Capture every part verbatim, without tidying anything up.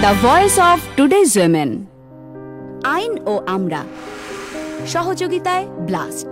The voice of today's women. আইন ও আমরা, সহযোগিতায় ব্লাস্ট।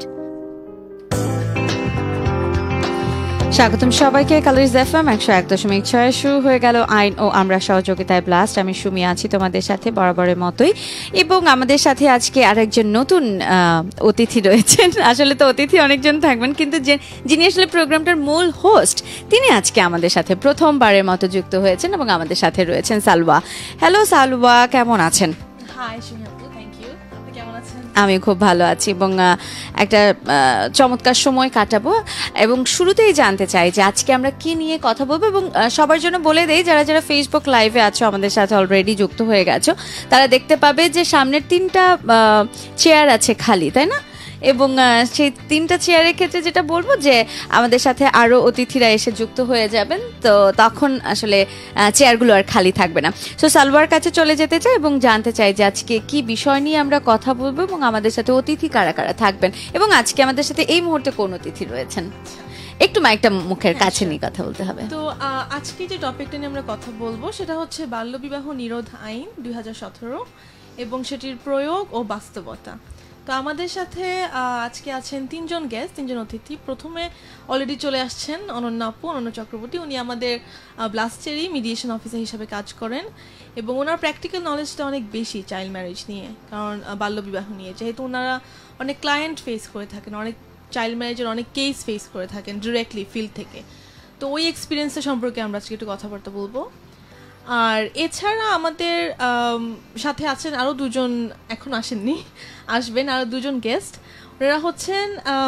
স্বাগতম সবাইকে। কালারিজ এফএম একশো এক দশমিক ছয় শুরু হয়ে গেল আইন ও আমরা সহযোগিতায় ব্লাস্ট। আমি সুমি আছি তোমাদের সাথে বরাবরের মতোই, এবং আমাদের সাথে আজকে আরেকজন নতুন অতিথি রয়েছেন। আসলে তো অতিথি অনেকজন থাকবেন, কিন্তু যিনি আসলে প্রোগ্রামটার মূল হোস্ট তিনি আজকে আমাদের সাথে প্রথমবারের মতো যুক্ত হয়েছেন এবং আমাদের সাথে রয়েছেন সালওয়া। হ্যালো সালওয়া, কেমন আছেন? হাই সুমি আপু, থ্যাংক ইউ। আপনি কেমন আছেন? আমি খুব ভালো আছি এবং একটা চমৎকার সময় কাটাবো। এবং শুরুতেই জানতে চাই যে আজকে আমরা কি নিয়ে কথা বলবো, এবং সবার জন্য বলে দেই যারা যারা ফেসবুক লাইভে আছো, আমাদের সাথে অলরেডি যুক্ত হয়ে গেছো, তারা দেখতে পাবে যে সামনের তিনটা চেয়ার আছে খালি, তাই না? এবং সেই তিনটা চেয়ারের ক্ষেত্রে যেটা বলবো যে আমাদের সাথে আরও অতিথিরা এসে যুক্ত হয়ে যাবেন, তো তখন আসলে চেয়ারগুলো আর খালি থাকবে না। সো সালওয়ার কাছে চলে যেতে চাই এবং জানতে চাই যে আজকে কি বিষয় নিয়ে আমরা কথা বলবো এবং আমাদের সাথে অতিথি কারা কারা থাকবেন, এবং আজকে আমাদের সাথে এই মুহূর্তে কোন অতিথি রয়েছেন। একটু মাইকটা মুখের কাছে নিয়ে কথা বলতে হবে। তো আজকে যে টপিকটা নিয়ে আমরা কথা বলবো সেটা হচ্ছে বাল্যবিবাহ নিরোধ আইন দুই হাজার সতেরো এবং সেটির প্রয়োগ ও বাস্তবতা। তো আমাদের সাথে আজকে আছেন তিনজন গেস্ট, তিনজন অতিথি। প্রথমে অলরেডি চলে আসছেন অনন্যা আপু, অনন্য চক্রবর্তী। উনি আমাদের ব্লাস্টেরই মিডিয়েশন অফিসার হিসাবে কাজ করেন এবং ওনার প্র্যাকটিক্যাল নলেজটা অনেক বেশি চাইল্ড ম্যারেজ নিয়ে, কারণ বাল্যবিবাহ নিয়ে, যেহেতু ওনারা অনেক ক্লায়েন্ট ফেস করে থাকেন, অনেক চাইল্ড ম্যারেজের অনেক কেস ফেস করে থাকেন ডিরেক্টলি ফিল্ড থেকে। তো ওই এক্সপিরিয়েন্সটা সম্পর্কে আমরা আজকে একটু কথাবার্তা বলবো। আর এছাড়া আমাদের সাথে আছেন আরও দুজন, এখন আসেননি, আসবেন আরও দুজন গেস্ট। ওনারা হচ্ছেন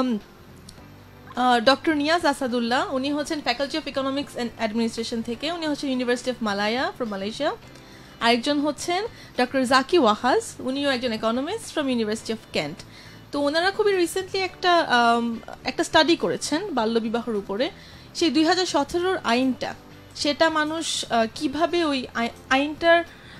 ডক্টর নিয়াজ আসাদুল্লাহ। উনি হচ্ছেন faculty of economics and administration থেকে, উনি হচ্ছেন university of Malaya from Malaysia. আরেকজন হচ্ছেন ডক্টর জাকি ওয়াহাজ, উনিও একজন economist from university of Kent. তো ওনারা খুবই রিসেন্টলি একটা একটা স্টাডি করেছেন বাল্যবিবাহের উপরে। সেই দুই হাজার সতেরোর আইনটা, সেটা মানুষ কিভাবে ওই আইনটার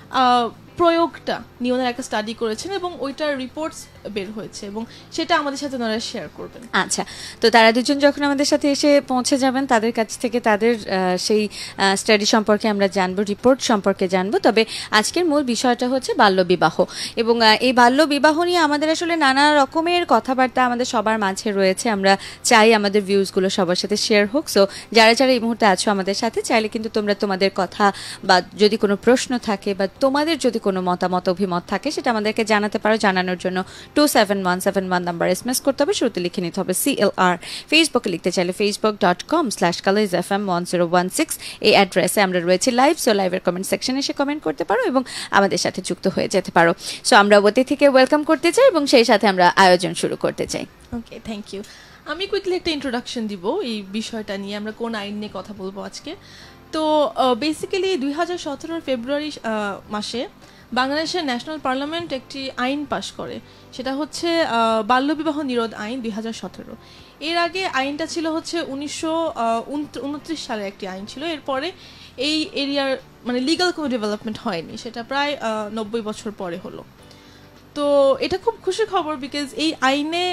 প্রয়োগটা নিয়ে ওনারা একটা স্টাডি করেছেন এবং ওইটার রিপোর্টস বের হয়েছে এবং সেটা আমাদের সাথে ওনারা শেয়ার করবেন। আচ্ছা, তো তারা দুজন যখন আমাদের সাথে এসে পৌঁছে যাবেন, তাদের কাছ থেকে তাদের সেই স্টাডি সম্পর্কে আমরা জানবো, রিপোর্ট সম্পর্কে জানবো। তবে আজকের মূল বিষয়টা হচ্ছে বাল্যবিবাহ, এবং এই বাল্যবিবাহ নিয়ে আমাদের আসলে নানা রকমের কথাবার্তা আমাদের সবার মাঝে রয়েছে। আমরা চাই আমাদের ভিউজগুলো সবার সাথে শেয়ার হোক। সো যারা যারা এই মুহূর্তে আছো আমাদের সাথে, চাইলে কিন্তু তোমরা তোমাদের কথা বা যদি কোনো প্রশ্ন থাকে বা তোমাদের যদি কোনো মতামত অভিমত থাকে সেটা আমাদেরকে জানাতে পারো। জানানোর জন্য two seven one seven one number SMS করতে হবে, শুরুতে লিখে নিতে হবে সি এল আর। ফেসবুকে লিখতে চাইলে Facebook dot com slash Colors F M one zero one six এই অ্যাড্রেসে আমরা রয়েছি লাইভ। সো লাইভের কমেন্ট সেকশনে এসে কমেন্ট করতে পারো এবং আমাদের সাথে যুক্ত হয়ে যেতে পারো। সো আমরা অতিথিকে ওয়েলকাম করতে চাই এবং সেই সাথে আমরা আয়োজন শুরু করতে চাই। Okay, thank you. আমি কুইকলি একটা ইন্ট্রোডাকশন দিব এই বিষয়টা নিয়ে, আমরা কোন আইন নিয়ে কথা বলবো আজকে। তো বেসিক্যালি দুই হাজার সতেরোর ফেব্রুয়ারি মাসে বাংলাদেশের ন্যাশনাল পার্লামেন্ট একটি আইন পাশ করে, সেটা হচ্ছে বাল্যবিবাহ নিরোধ আইন দুই হাজার সতেরো। এর আগে আইনটা ছিল হচ্ছে উনিশশো উনত্রিশ সালের একটি আইন ছিল। এরপরে এই এরিয়ার মানে লিগাল কোনো ডেভেলপমেন্ট হয়নি, সেটা প্রায় নব্বই বছর পরে হলো। তো এটা খুব খুশির খবর, বিকজ এই আইনে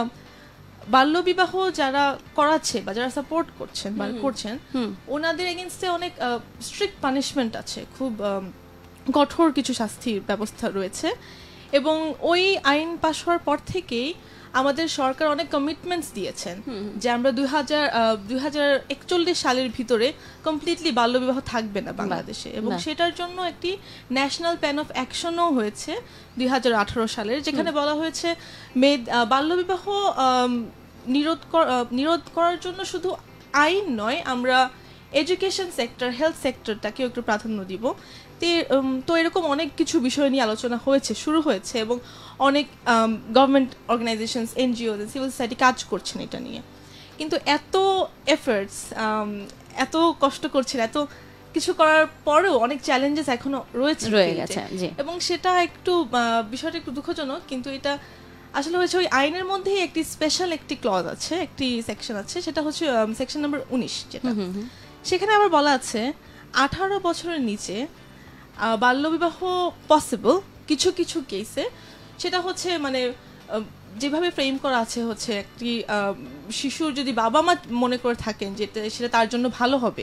বাল্যবিবাহ যারা করাচ্ছে বা যারা সাপোর্ট করছেন বা করছেন, ওনাদের এগেনস্টে অনেক স্ট্রিক্ট পানিশমেন্ট আছে, খুব কঠোর কিছু শাস্তির ব্যবস্থা রয়েছে। এবং ওই আইন পাশ হওয়ার পর থেকেই আমাদের সরকার অনেক কমিটমেন্টস দিয়েছেন যে আমরা দুই হাজার দুই হাজার একচল্লিশ সালের ভিতরে কমপ্লিটলি বাল্যবিবাহ থাকবে না বাংলাদেশে, এবং সেটার জন্য একটি ন্যাশনাল প্ল্যান অফ অ্যাকশনও হয়েছে দুই হাজার আঠারো সালের, যেখানে বলা হয়েছে মেয়ে বাল্যবিবাহ নিরোধ নিরোধ করার জন্য শুধু আইন নয়, আমরা এডুকেশন সেক্টর, হেলথ সেক্টরটাকেও একটু প্রাধান্য দিব। তো এরকম অনেক কিছু বিষয় নিয়ে আলোচনা হয়েছে, শুরু হয়েছে, এবং অনেক government organisations, NGO, civil society কাজ করছেন এটা নিয়ে। কিন্তু এত এফার্টস, এত কষ্ট করছেন, এত কিছু করার পরেও অনেক চ্যালেঞ্জেস এখনো রয়েছে রয়ে গেছে, এবং সেটা একটু বিষয়টা একটু দুঃখজনক। কিন্তু এটা আসলে হয়েছে ওই আইনের মধ্যেই একটি স্পেশাল একটি ক্লজ আছে, একটি সেকশন আছে, সেটা হচ্ছে সেকশন নাম্বার উনিশ, যেটা সেখানে আবার বলা আছে আঠারো বছরের নিচে বাল্যবিবাহ পসিবল কিছু কিছু কেসে। সেটা হচ্ছে মানে যেভাবে ফ্রেম করা আছে হচ্ছে একটি শিশুর যদি বাবা মা মনে করে থাকেন যে সেটা তার জন্য ভালো হবে,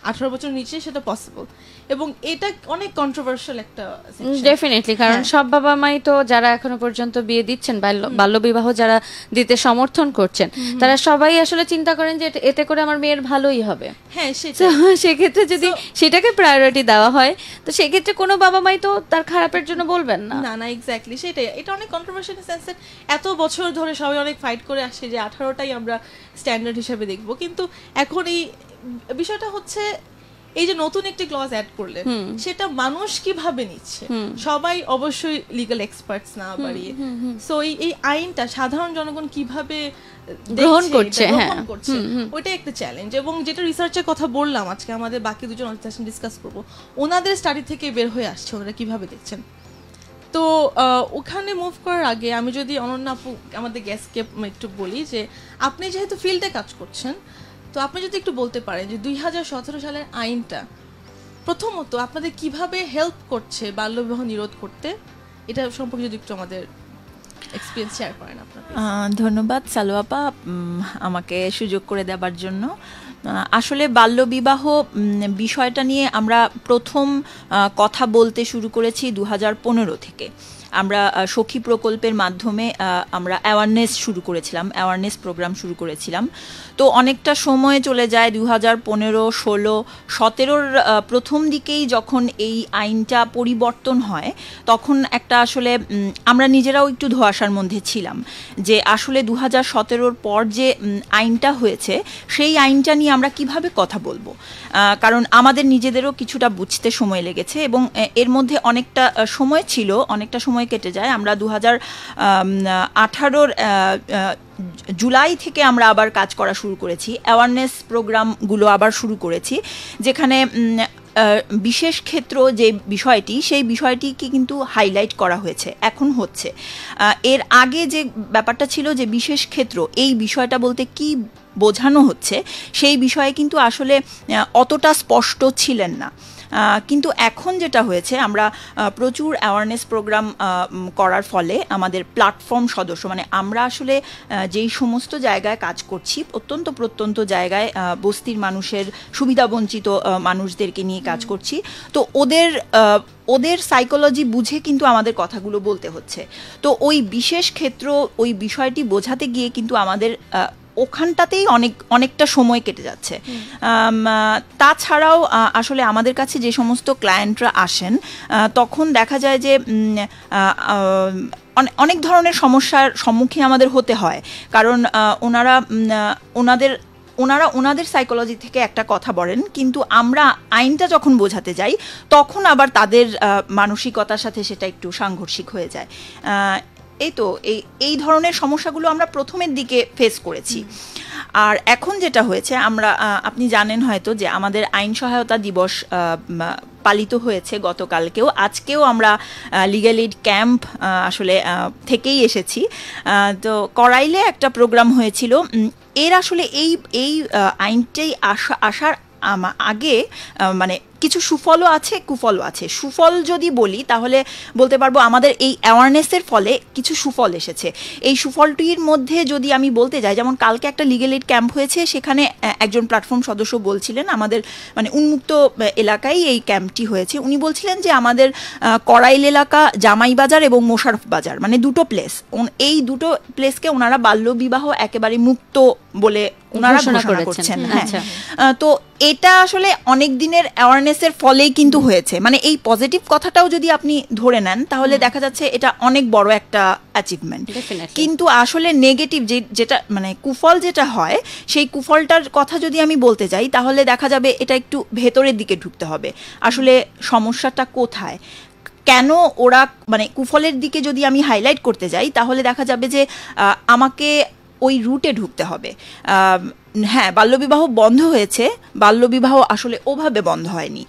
আঠারো বছর নিচে সেটা পসিবল, এবং এটা অনেক কন্ট্রোভার্সিয়াল একটা ডেফিনেটলি, কারণ সব বাবা মাই তো যারা এখনো পর্যন্ত বিয়ে দিচ্ছেন, বাল্য বিবাহ যারা দিতে সমর্থন করছেন, তারা সবাই আসলে চিন্তা করেন যে এতে করে আমার মেয়ের ভালোই হবে। হ্যাঁ, সেটা সেক্ষেত্রে যদি সেটাকে প্রায়োরিটি দেওয়া হয়, তো সেক্ষেত্রে কোনো বাবা মাই তো তার খারাপের জন্য বলবেন না। না না এক্স্যাক্টলি সেটাই। এটা অনেক কন্ট্রোভার্সিয়াল সেন্স, এত বছর ধরে সবাই অনেক ফাইট করে আসছে যে আঠারোটাই আমরা স্ট্যান্ডার্ড হিসেবে দেখব, কিন্তু এখন এই বিষয়টা হচ্ছে এই যে নতুন একটি ক্লজ অ্যাড করলে সেটা মানুষ কিভাবে নিচ্ছে, সবাই অবশ্যই লিগ্যাল এক্সপার্টস না বাড়িয়ে, সো এই আইনটা সাধারণ জনগণ কিভাবে গ্রহণ করছে, ওইটা একটা চ্যালেঞ্জ। এবং যেটা রিসার্চের কথা বললাম আজকে আমাদের বাকি দুজন ডিসকাস করবো, ওনাদের স্টাডি থেকে বের হয়ে আসছে ওনারা কিভাবে দেখছেন। তো ওখানে মুভ করার আগে আমি যদি অনন্যা আপু আমাদের গেস্টকে একটু বলি যে আপনি যেহেতু ফিল্ডে কাজ করছেন, তো আপনি যদি একটু বলতে পারেন যে দুই হাজার সতেরো সালের আইনটা প্রথমত আপনাদের কিভাবে হেল্প করছে বাল্যবিবাহ নিরোধ করতে, এটা সম্পর্কে যদি একটু আমাদের এক্সপেরিয়েন্স শেয়ার করেন আপনার। ধন্যবাদ সালু আপা আমাকে সুযোগ করে দেওয়ার জন্য। আসলে বাল্যবিবাহ বিষয়টা নিয়ে আমরা প্রথম কথা বলতে শুরু করেছি দু হাজার পনেরো থেকে। আমরা সখী প্রকল্পের মাধ্যমে আমরা অ্যাওয়ারনেস শুরু করেছিলাম, অ্যাওয়ারনেস প্রোগ্রাম শুরু করেছিলাম। তো অনেকটা সময় চলে যায়, দু হাজার পনেরো ষোলো সতেরোর প্রথম দিকেই যখন এই আইনটা পরিবর্তন হয়, তখন একটা আসলে আমরা নিজেরাও একটু ধোঁয়াশার মধ্যে ছিলাম যে আসলে দু হাজার সতেরোর পর যে আইনটা হয়েছে সেই আইনটা নিয়ে আমরা কিভাবে কথা বলবো, কারণ আমাদের নিজেদেরও কিছুটা বুঝতে সময় লেগেছে এবং এর মধ্যে অনেকটা সময় ছিল, অনেকটা সময় কেটে যায়। আমরা দু হাজার আঠারোর জুলাই থেকে আমরা আবার কাজ করা শুরু করেছি, অ্যাওয়ারনেস প্রোগ্রামগুলো আবার শুরু করেছি, যেখানে বিশেষ ক্ষেত্র যে বিষয়টি সেই বিষয়টিকে কিন্তু হাইলাইট করা হয়েছে, এখন হচ্ছে। এর আগে যে ব্যাপারটা ছিল যে বিশেষ ক্ষেত্র এই বিষয়টা বলতে কি বোঝানো হচ্ছে সেই বিষয়ে কিন্তু আসলে অতটা স্পষ্ট ছিলেন না। কিন্তু এখন যেটা হয়েছে, আমরা প্রচুর অ্যাওয়ারনেস প্রোগ্রাম করার ফলে আমাদের প্ল্যাটফর্ম সদস্য, মানে আমরা আসলে যেই সমস্ত জায়গায় কাজ করছি, অত্যন্ত প্রত্যন্ত জায়গায় বস্তির মানুষের, সুবিধাবঞ্চিত মানুষদেরকে নিয়ে কাজ করছি, তো ওদের ওদের সাইকোলজি বুঝে কিন্তু আমাদের কথাগুলো বলতে হচ্ছে। তো ওই বিশেষ ক্ষেত্র ওই বিষয়টি বোঝাতে গিয়ে কিন্তু আমাদের ওখানটাতেই অনেক অনেকটা সময় কেটে যাচ্ছে। তাছাড়াও আসলে আমাদের কাছে যে সমস্ত ক্লায়েন্টরা আসেন, তখন দেখা যায় যে অনেক ধরনের সমস্যার সম্মুখীন আমাদের হতে হয়, কারণ ওনারা ওনাদের ওনারা ওনাদের সাইকোলজি থেকে একটা কথা বলেন, কিন্তু আমরা আইনটা যখন বোঝাতে যাই তখন আবার তাদের মানসিকতার সাথে সেটা একটু সাংঘর্ষিক হয়ে যায়। এই তো এই এই ধরনের সমস্যাগুলো আমরা প্রথমের দিকে ফেস করেছি। আর এখন যেটা হয়েছে, আমরা আপনি জানেন হয়তো যে আমাদের আইন সহায়তা দিবস পালিত হয়েছে গতকালকেও, আজকেও আমরা লিগ্যাল এইড ক্যাম্প আসলে থেকেই এসেছি। তো করাইলে একটা প্রোগ্রাম হয়েছিল। এর আসলে এই এই আইনটাই আসা আসার আগে মানে কিছু সুফলও আছে, কুফলও আছে। সুফল যদি বলি তাহলে বলতে পারবো আমাদের এই অ্যাওয়ারনেসের ফলে কিছু সুফল এসেছে। এই সুফলটির মধ্যে যদি আমি বলতে যাই, যেমন কালকে একটা লিগ্যাল এইড ক্যাম্প হয়েছে, সেখানে একজন প্ল্যাটফর্ম সদস্য বলছিলেন, আমাদের মানে উন্মুক্ত এলাকায় এই ক্যাম্পটি হয়েছে, উনি বলছিলেন যে আমাদের করাইল এলাকা, জামাই বাজার এবং মোশারফ বাজার, মানে দুটো প্লেস, এই দুটো প্লেসকে ওনারা বাল্যবিবাহ একেবারে মুক্ত বলে ওনারা ঘোষণা করছেন। হ্যাঁ, তো এটা আসলে অনেক দিনের অ্যাওয়ারনেসের ফলেই কিন্তু হয়েছে। মানে এই পজিটিভ কথাটাও যদি আপনি ধরে নেন তাহলে দেখা যাচ্ছে এটা অনেক বড় একটা অ্যাচিভমেন্ট। কিন্তু আসলে নেগেটিভ যে যেটা মানে কুফল যেটা হয়, সেই কুফলটার কথা যদি আমি বলতে যাই তাহলে দেখা যাবে এটা একটু ভেতরের দিকে ঢুকতে হবে। আসলে সমস্যাটা কোথায়, কেন ওরা মানে কুফলের দিকে যদি আমি হাইলাইট করতে যাই তাহলে দেখা যাবে যে আমাকে ওই রুটে ঢুকতে হবে। হ্যাঁ, বাল্যবিবাহ বন্ধ হয়েছে, বাল্যবিবাহ আসলে ওভাবে বন্ধ হয়নি।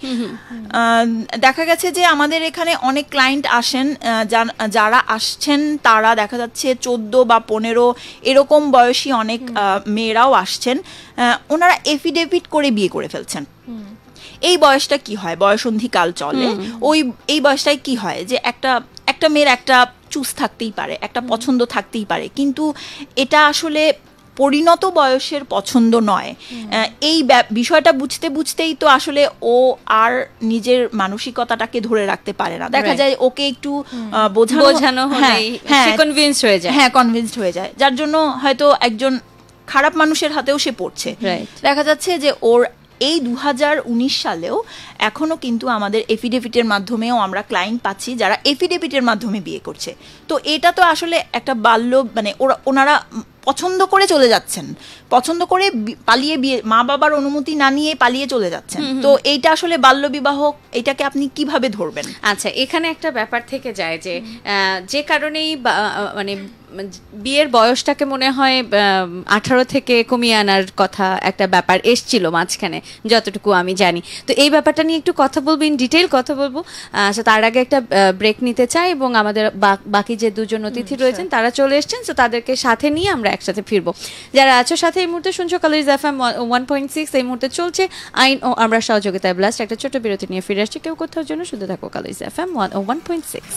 দেখা গেছে যে আমাদের এখানে অনেক ক্লায়েন্ট আসেন, যারা আসছেন তারা দেখা যাচ্ছে চোদ্দো বা পনেরো এরকম বয়সী অনেক মেয়েরাও আসছেন, ওনারা এফিডেভিট করে বিয়ে করে ফেলছেন। এই বয়সটা কি হয়, বয়সন্ধিকাল চলে, ওই এই বয়সটায় কি হয় যে একটা একটা মেয়ের একটা চুজ থাকতেই পারে, একটা পছন্দ থাকতেই পারে, কিন্তু এটা আসলে পরিণত বয়সের পছন্দ নয়। এই বিষয়টা বুঝতে বুঝতেই তো আসলে ও আর নিজের মানসিকতাটাকে ধরে রাখতে পারে না। দেখা যায় ওকে একটু বোঝানো হলেই সে কনভিন্স হয়ে যায়, হ্যাঁ কনভিন্সড হয়ে যায়, যার জন্য হয়তো একজন খারাপ মানুষের হাতেও সে পড়ছে। দেখা যাচ্ছে যে ওর এই দু হাজার উনিশ সালেও এখনো কিন্তু আমাদের এফিডেভিটের মাধ্যমেও আমরা ক্লায়েন্ট পাচ্ছি যারা এফিডেভিটের মাধ্যমে বিয়ে করছে। তো এটা তো আসলে একটা বাল্য মানে ওরা ওনারা পছন্দ করে চলে যাচ্ছেন, পছন্দ করে পালিয়ে বিয়ে, মা বাবার অনুমতি না নিয়ে পালিয়ে চলে যাচ্ছেন। তো এইটা আসলে বাল্য বিবাহ, এটাকে আপনি কিভাবে ধরবেন? আচ্ছা, এখানে একটা ব্যাপার থেকে যায় যে যে কারণেই মানে বিয়ের বয়সটাকে মনে হয় আঠারো থেকে কমিয়ে আনার কথা একটা ব্যাপার এসছিল মাঝখানে, যতটুকু আমি জানি। তো এই ব্যাপারটা নিয়ে একটু কথা বলবো, ইন ডিটেইল কথা বলবো। আচ্ছা, তার আগে একটা ব্রেক নিতে চাই এবং আমাদের বাকি যে দুজন অতিথি রয়েছেন তারা চলে এসছেন, তো তাদেরকে সাথে নিয়ে আমরা একসাথে ফিরবো। যারা আছো সাথে এই মুহূর্তে শুনছো Colors FM one point six, এই মুহূর্তে চলছে আইন ও আমরা সহযোগিতায় ব্লাস্ট। একটা ছোট বিরতি নিয়ে ফিরে আসছি, কেউ কোথাও জন্য শুধু থাকো Colors FM one point six.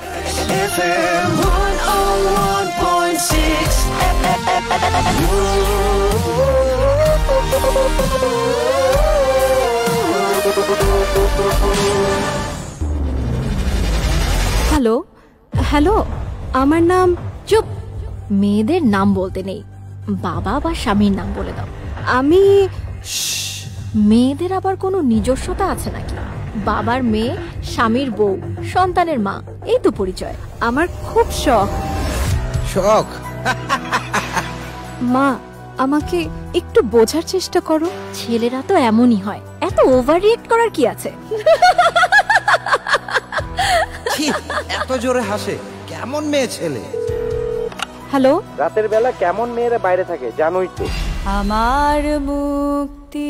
Hello hello আমার নাম। চুপ, মেয়েদের নাম বলতে নেই, বাবা বা স্বামীর নাম বলে দাও। আমি। মেয়েদের আবার কোনো নিজস্বতা আছে নাকি? বাবার মেয়ে, স্বামীর বউ, সন্তানের মা, এই তো পরিচয়। আমার খুব শখ। শখ? মা, আমাকে একটু বোঝার চেষ্টা করো। ছেলেরা তো এমনই হয়, এত ওভার রিয়েক্ট করার কি আছে? এত জোরে হাসে, কেমন মেয়ে ছেলে? হ্যালো, রাতের বেলা কেমন মেয়েরা বাইরে থাকে জানোই তো। আমার মুক্তি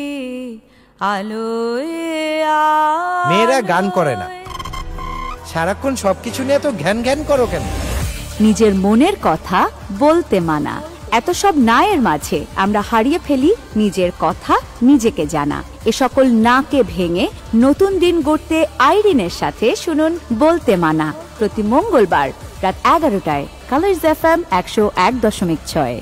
আলোয়। মেয়েরা গান করে না, সারাক্ষণ সবকিছু নিয়ে তো ঘ্যান ঘ্যান করো কেন? নিজের মনের কথা বলতে মানা, এত সব নায়ের মাঝে আমরা হারিয়ে ফেলি নিজের কথা নিজেকে জানা। এ সকল নাকে ভেঙে নতুন দিন গড়তে আইরিনের সাথে শুনুন বলতে মানা, প্রতি মঙ্গলবার রাত এগারোটায় কালার্স এফএম একশো এক দশমিক ছয়।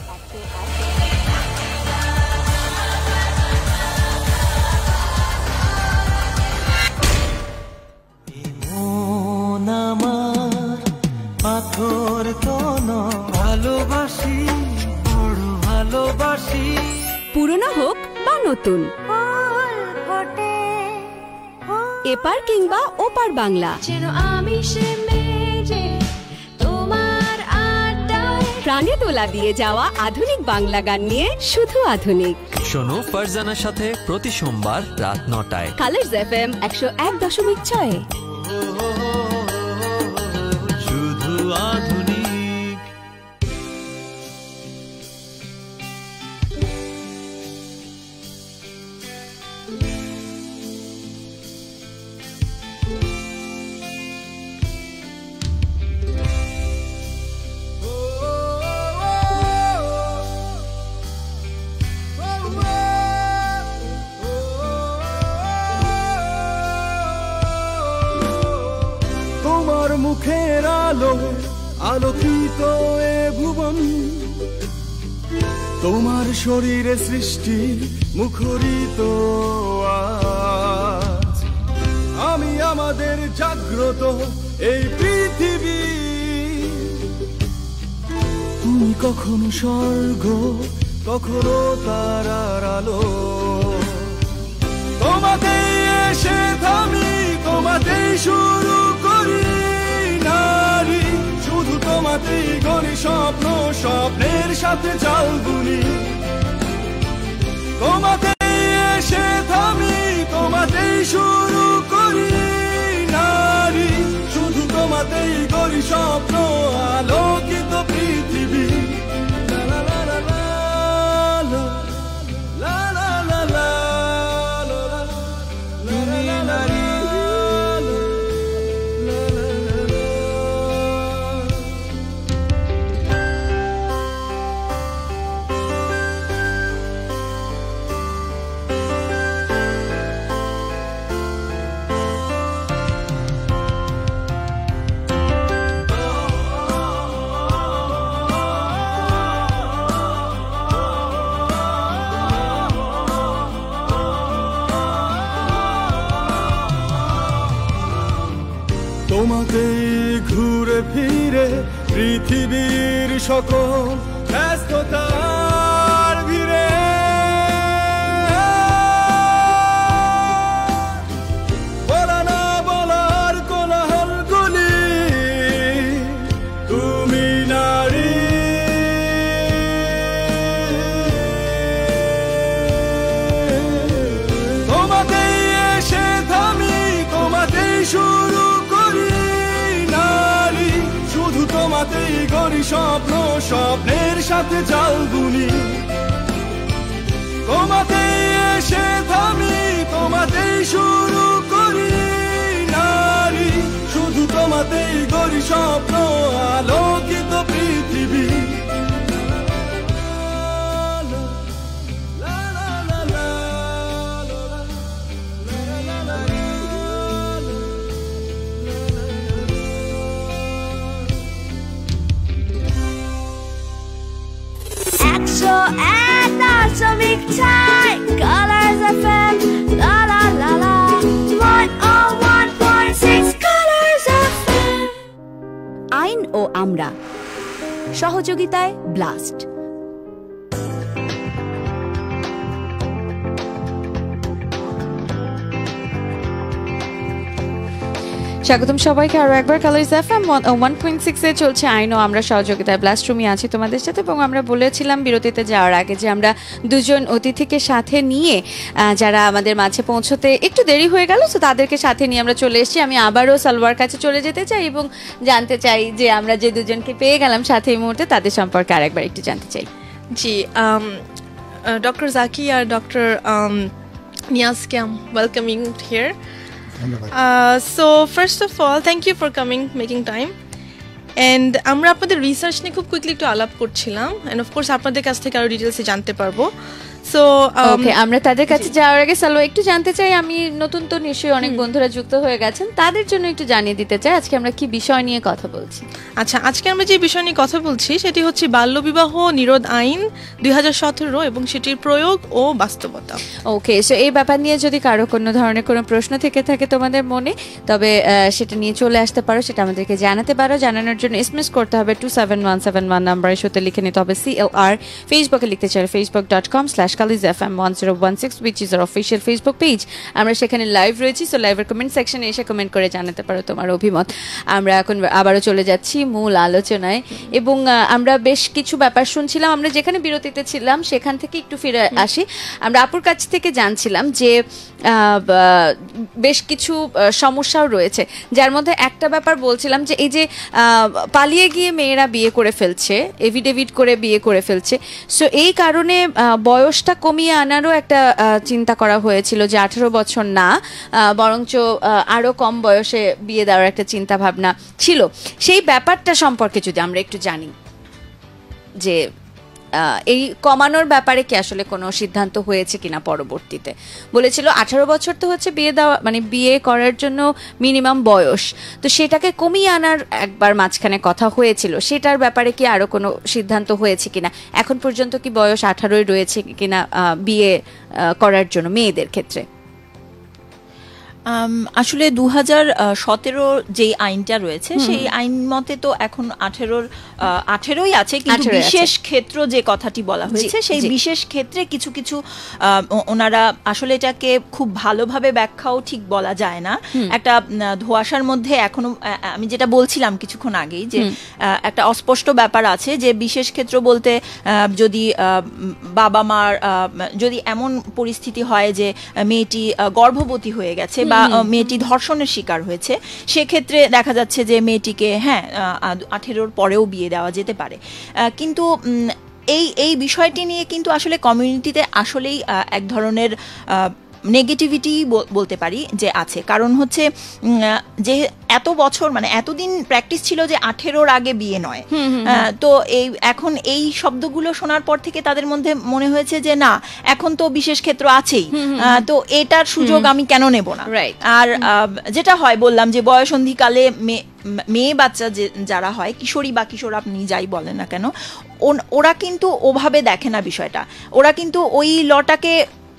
পাথর কোন ভালোবাসি, বড় ভালোবাসি। পুরনো হোক বা নতুন, এপার কিংবা ওপার বাংলা, আমি সে মেয়ে তোমার আড্ডায় প্রাণে দোলা দিয়ে যাওয়া আধুনিক বাংলা গান নিয়ে শুধু আধুনিক। শোনো ফারজানার সাথে প্রতি সোমবার রাত নটায় কালার্স এফএম একশো এক দশমিক ছয়। শুধু আধুনিক। মুখের আলো আলোকিত এ ভুবন, তোমার শরীরে সৃষ্টি মুখরিত আজ। আমি আমাদের জাগ্রত এই পৃথিবী, তুমি কখনো স্বর্গ কখনো তারার আলো। তোমাতেই এসে থামি, তোমাতেই শুরু করি নারী, শুধু তোমাতেই গড়ি স্বপ্ন, স্বপ্নের সাথে চাল গুলি। তোমাতেই এসে থামি, তোমাতেই শুরু করি নারী, শুধু তোমাতেই গড়ি স্বপ্ন, আলোকিত পৃথিবী। লা লা লা লা লা লা লা লা লা লা, তুমি নারী। তোমাতেই ঘুরে ফিরে পৃথিবীর সকল ব্যস্ততার ভিড়ে বলা না বলার কোলাহল গুলি তুমি নারী তোমাতেই এসে থামি তোমাতেই শুরু করি নারী শুধু তোমাতেই গড়ি স্বপ্ন স্বপ্নের সাথে জাল বুনি তোমাতেই এসে থামি তোমাতেই শুরু করি নারী শুধু তোমাতেই গড়ি স্বপ্ন আলোকিত পৃথিবী একশো এক দশমিক ছয় Colors F M la la la la one oh one point six Colors F M আইন ও আমরা সহযোগিতায় ব্লাস্ট। স্বাগতম সবাইকে আরো একবার Colors FM one point six এ চলছে আইন ও আমরা সহযোগিতায় ব্লাস্ট রুমে আছি তোমাদের সাথে এবং আমরা বলেছিলাম বিরতিতে যাওয়ার আগে যে আমরা দুজন অতিথিকে সাথে নিয়ে যারা আমাদের মাঝে পৌঁছতে একটু দেরি হয়ে গেল তো তাদেরকে সাথে নিয়ে আমরা চলে এসেছি। আমি আবারও সালওয়ার কাছে চলে যেতে চাই এবং জানতে চাই যে আমরা যে দুজনকে পেয়ে গেলাম সাথে এই মুহূর্তে তাদের সম্পর্কে আরেকবার একটু জানতে চাই। জি ডক্টর জাকি আর ডক্টর নিয়াজকে I am welcoming here. Uh, so first of all, thank you for coming, making time. And আমরা আপনাদের রিসার্চ নিয়ে খুব কুইকলি একটু আলাপ করছিলাম and of course আপনাদের কাছ থেকে আরো ডিটেইলসে জানতে পারবো. সো ওকে আমরা তাদের কাছে যাওয়ার আগে সালো একটু জানতে চাই, আমি নতুন তো নিশ্চয়ই অনেক বন্ধুরা যুক্ত হয়ে গেছেন, তাদের জন্য একটু জানিয়ে দিতে চাই আজকে আমরা কি বিষয় নিয়ে কথা বলছি। আচ্ছা, আজকে আমরা যে বিষয় নিয়ে কথা বলছি সেটি হচ্ছে বাল্যবিবাহ নিরোধ আইন দুই হাজার সতেরো এবং সেটির প্রয়োগ ও বাস্তবতা। ওকে, সো এই ব্যাপার নিয়ে যদি কারো কোনো ধরনের কোনো প্রশ্ন থেকে থাকে তোমাদের মনে, তবে সেটা নিয়ে চলে আসতে পারো, সেটা আমাদেরকে জানাতে পারো। জানানোর জন্য এসএমএস করতে হবে two seven one seven one নাম্বারে, সাথে লিখে নিতে হবে সি এল আর। ফেসবুকে লিখতে চাই Facebook dot com slash Colors F M one zero one six which is our official Facebook page. আমরা সেখানে লাইভ রয়েছি, সো লাইভের কমেন্ট সেকশনে এসে কমেন্ট করে জানাতে পারো তোমার অভিমত। আমরা এখন আবারও চলে যাচ্ছি মূল আলোচনায় এবং আমরা বেশ কিছু ব্যাপার শুনছিলাম। আমরা যেখানে বিরতিতে ছিলাম সেখান থেকে একটু ফিরে আসি। আমরা আপুর কাছ থেকে জানছিলাম যে বেশ কিছু সমস্যাও রয়েছে, যার মধ্যে একটা ব্যাপার বলছিলাম যে এই যে পালিয়ে গিয়ে মেয়েরা বিয়ে করে ফেলছে, এভিডেভিট করে বিয়ে করে ফেলছে, সো এই কারণে বয়সটা কমিয়ে আনারও একটা চিন্তা করা হয়েছিল যে আঠারো বছর না বরঞ্চ আরও কম বয়সে বিয়ে দেওয়ার একটা চিন্তা ভাবনা ছিল। সেই ব্যাপারটা সম্পর্কে যদি আমরা একটু জানি যে এই কমানোর ব্যাপারে কি আসলে কোনো সিদ্ধান্ত হয়েছে কিনা পরবর্তীতে। বলেছিল আঠারো বছর তো হচ্ছে বিয়ে দেওয়া মানে বিয়ে করার জন্য মিনিমাম বয়স, তো সেটাকে কমিয়ে আনার একবার মাঝখানে কথা হয়েছিল, সেটার ব্যাপারে কি আরো কোনো সিদ্ধান্ত হয়েছে কিনা? এখন পর্যন্ত কি বয়স আঠারোই রয়েছে কিনা বিয়ে করার জন্য মেয়েদের ক্ষেত্রে? আসলে দু হাজার সতেরো যে আইনটা রয়েছে সেই আইন মতে তো এখন আঠেরোর আঠেরোই আছে, কিন্তু বিশেষ ক্ষেত্র যে কথাটি বলা হয়েছে সেই বিশেষ ক্ষেত্রে কিছু কিছু ওনারা আসলে এটাকে খুব ভালোভাবে ব্যাখ্যাও ঠিক বলা যায় না, একটা ধোঁয়াশার মধ্যে এখনো। আমি যেটা বলছিলাম কিছুক্ষণ আগেই যে একটা অস্পষ্ট ব্যাপার আছে যে বিশেষ ক্ষেত্র বলতে যদি বাবা মার যদি এমন পরিস্থিতি হয় যে মেয়েটি গর্ভবতী হয়ে গেছে বা মেয়েটি ধর্ষণের শিকার হয়েছে, সেক্ষেত্রে দেখা যাচ্ছে যে মেয়েটিকে হ্যাঁ আঠেরোর পরেও বিয়ে দেওয়া যেতে পারে। কিন্তু এই এই বিষয়টি নিয়ে কিন্তু আসলে কমিউনিটিতে আসলেই এক ধরনের নেগেটিভিটি বলতে পারি যে আছে, কারণ হচ্ছে যে এত বছর মানে এতদিন প্র্যাকটিস ছিল যে আঠেরোর আগে বিয়ে নয়, তো এই এখন এই শব্দগুলো শোনার পর থেকে তাদের মধ্যে মনে হয়েছে যে না এখন তো বিশেষ ক্ষেত্র আছেই, তো এটার সুযোগ আমি কেন নেব না। আর যেটা হয় বললাম যে বয়সন্ধিকালে মেয়ে বাচ্চা যে যারা হয় কিশোরী বা কিশোর আপনি যাই বলেন না কেন, ওরা কিন্তু ওভাবে দেখে না বিষয়টা, ওরা কিন্তু ওই লটাকে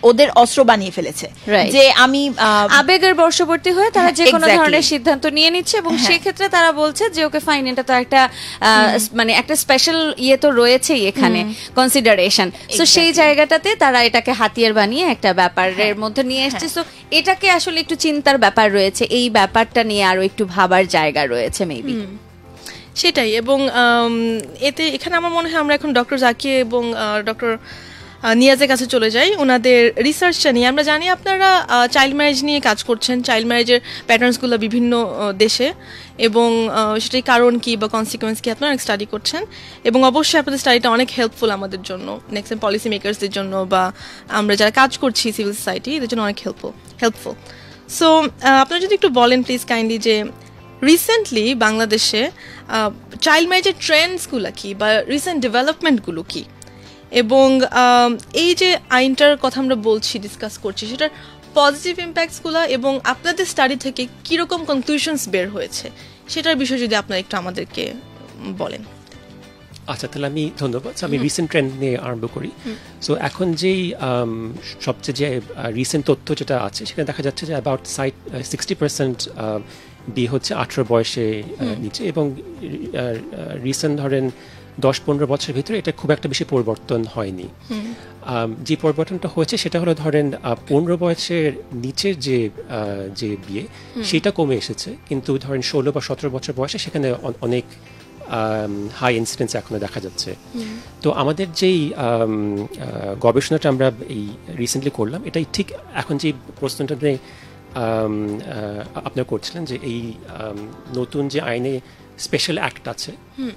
ওদের অস্ত্র বানিয়ে ফেলেছে, Right. যে আমি আহ, আবেগের বর্ষবর্তী হয়ে তারা যে কোনো Exactly. ধরনের সিদ্ধান্ত নিয়ে নিচ্ছে এবং হ্যাঁ। সেক্ষেত্রে তারা বলছে যে ওকে ফাইন, এটা তো একটা আহ, মানে একটা স্পেশাল ইয়ে তো রয়েছেই এখানে, কনসিডারেশন। সো সেই Exactly. জায়গাটাতে তারা এটাকে হাতিয়ার বানিয়ে একটা ব্যাপারের মধ্যে নিয়ে এসছে। সো এটাকে আসলে একটু চিন্তার ব্যাপার রয়েছে, এই ব্যাপারটা নিয়ে আরো একটু ভাবার জায়গা রয়েছে মেবি। সেটাই। এবং আম, এতে এখানে আমার মনে হয় আমরা এখন ডক্টর জাকির এবং ডক্টর নিয়াজের কাছে চলে যাই ওনাদের রিসার্চটা নিয়ে। আমরা জানি আপনারা চাইল্ড ম্যারেজ নিয়ে কাজ করছেন, চাইল্ড ম্যারেজের প্যাটার্নসগুলো বিভিন্ন আহ, দেশে, এবং আহ, সেটাই কারণ কি বা কনসিকুয়েন্স কি আপনারা স্টাডি করছেন, এবং অবশ্যই আপনাদের স্টাডিটা অনেক হেল্পফুল আমাদের জন্য, নেক্সট পলিসি মেকার্সদের জন্য, বা আমরা যারা কাজ করছি সিভিল সোসাইটি, এদের জন্য অনেক হেল্পফুল হেল্পফুল সো আপনারা যদি একটু বলেন প্লিজ কাইন্ডলি যে রিসেন্টলি বাংলাদেশে চাইল্ড ম্যারেজের ট্রেন্ডসগুলো কি বা রিসেন্ট ডেভেলপমেন্টগুলো কি, এবং আম, এই যে আইনটার কথা আমরা বলছি, ডিসকাস করছি, সেটার পজিটিভ ইম্প্যাক্টসগুলো এবং আপনাদের স্টাডি থেকে কীরকম কনক্লুশনস বের হয়েছে সেটার বিষয়ে যদি আপনারা একটু আমাদেরকে বলেন। আচ্ছা, তাহলে আমি ধন্যবাদ। আমি রিসেন্ট ট্রেন্ড নিয়ে আরম্ভ করি। সো এখন যেই আম, সবচেয়ে যে রিসেন্ট তথ্য যেটা আছে সেখানে দেখা যাচ্ছে যে অ্যাবাউট সাইট সিক্সটি পার্সেন্ট বিয়ে হচ্ছে আঠেরো বয়সে আহ, নিচে, এবং রিসেন্ট ধরেন দশ পনেরো বছরের ভিতরে এটা খুব একটা বেশি পরিবর্তন হয়নি। আম, যে পরিবর্তনটা হয়েছে সেটা হলো ধরেন আহ, পনেরো বয়সের নিচের যে আহ, যে বিয়ে সেটা কমে এসেছে, কিন্তু ধরেন ষোলো বা সতেরো বছর বয়সে সেখানে অ- অনেক হাই ইনসিডেন্স এখনো দেখা যাচ্ছে। তো আমাদের যেই আম, আহ, গবেষণাটা আমরা এই রিসেন্টলি করলাম, এটাই ঠিক এখন যে প্রশ্নটাতে আম, আহ, আপনারা করছিলেন যে এই আম, নতুন যে আইনে স্পেশাল অ্যাক্ট আছে,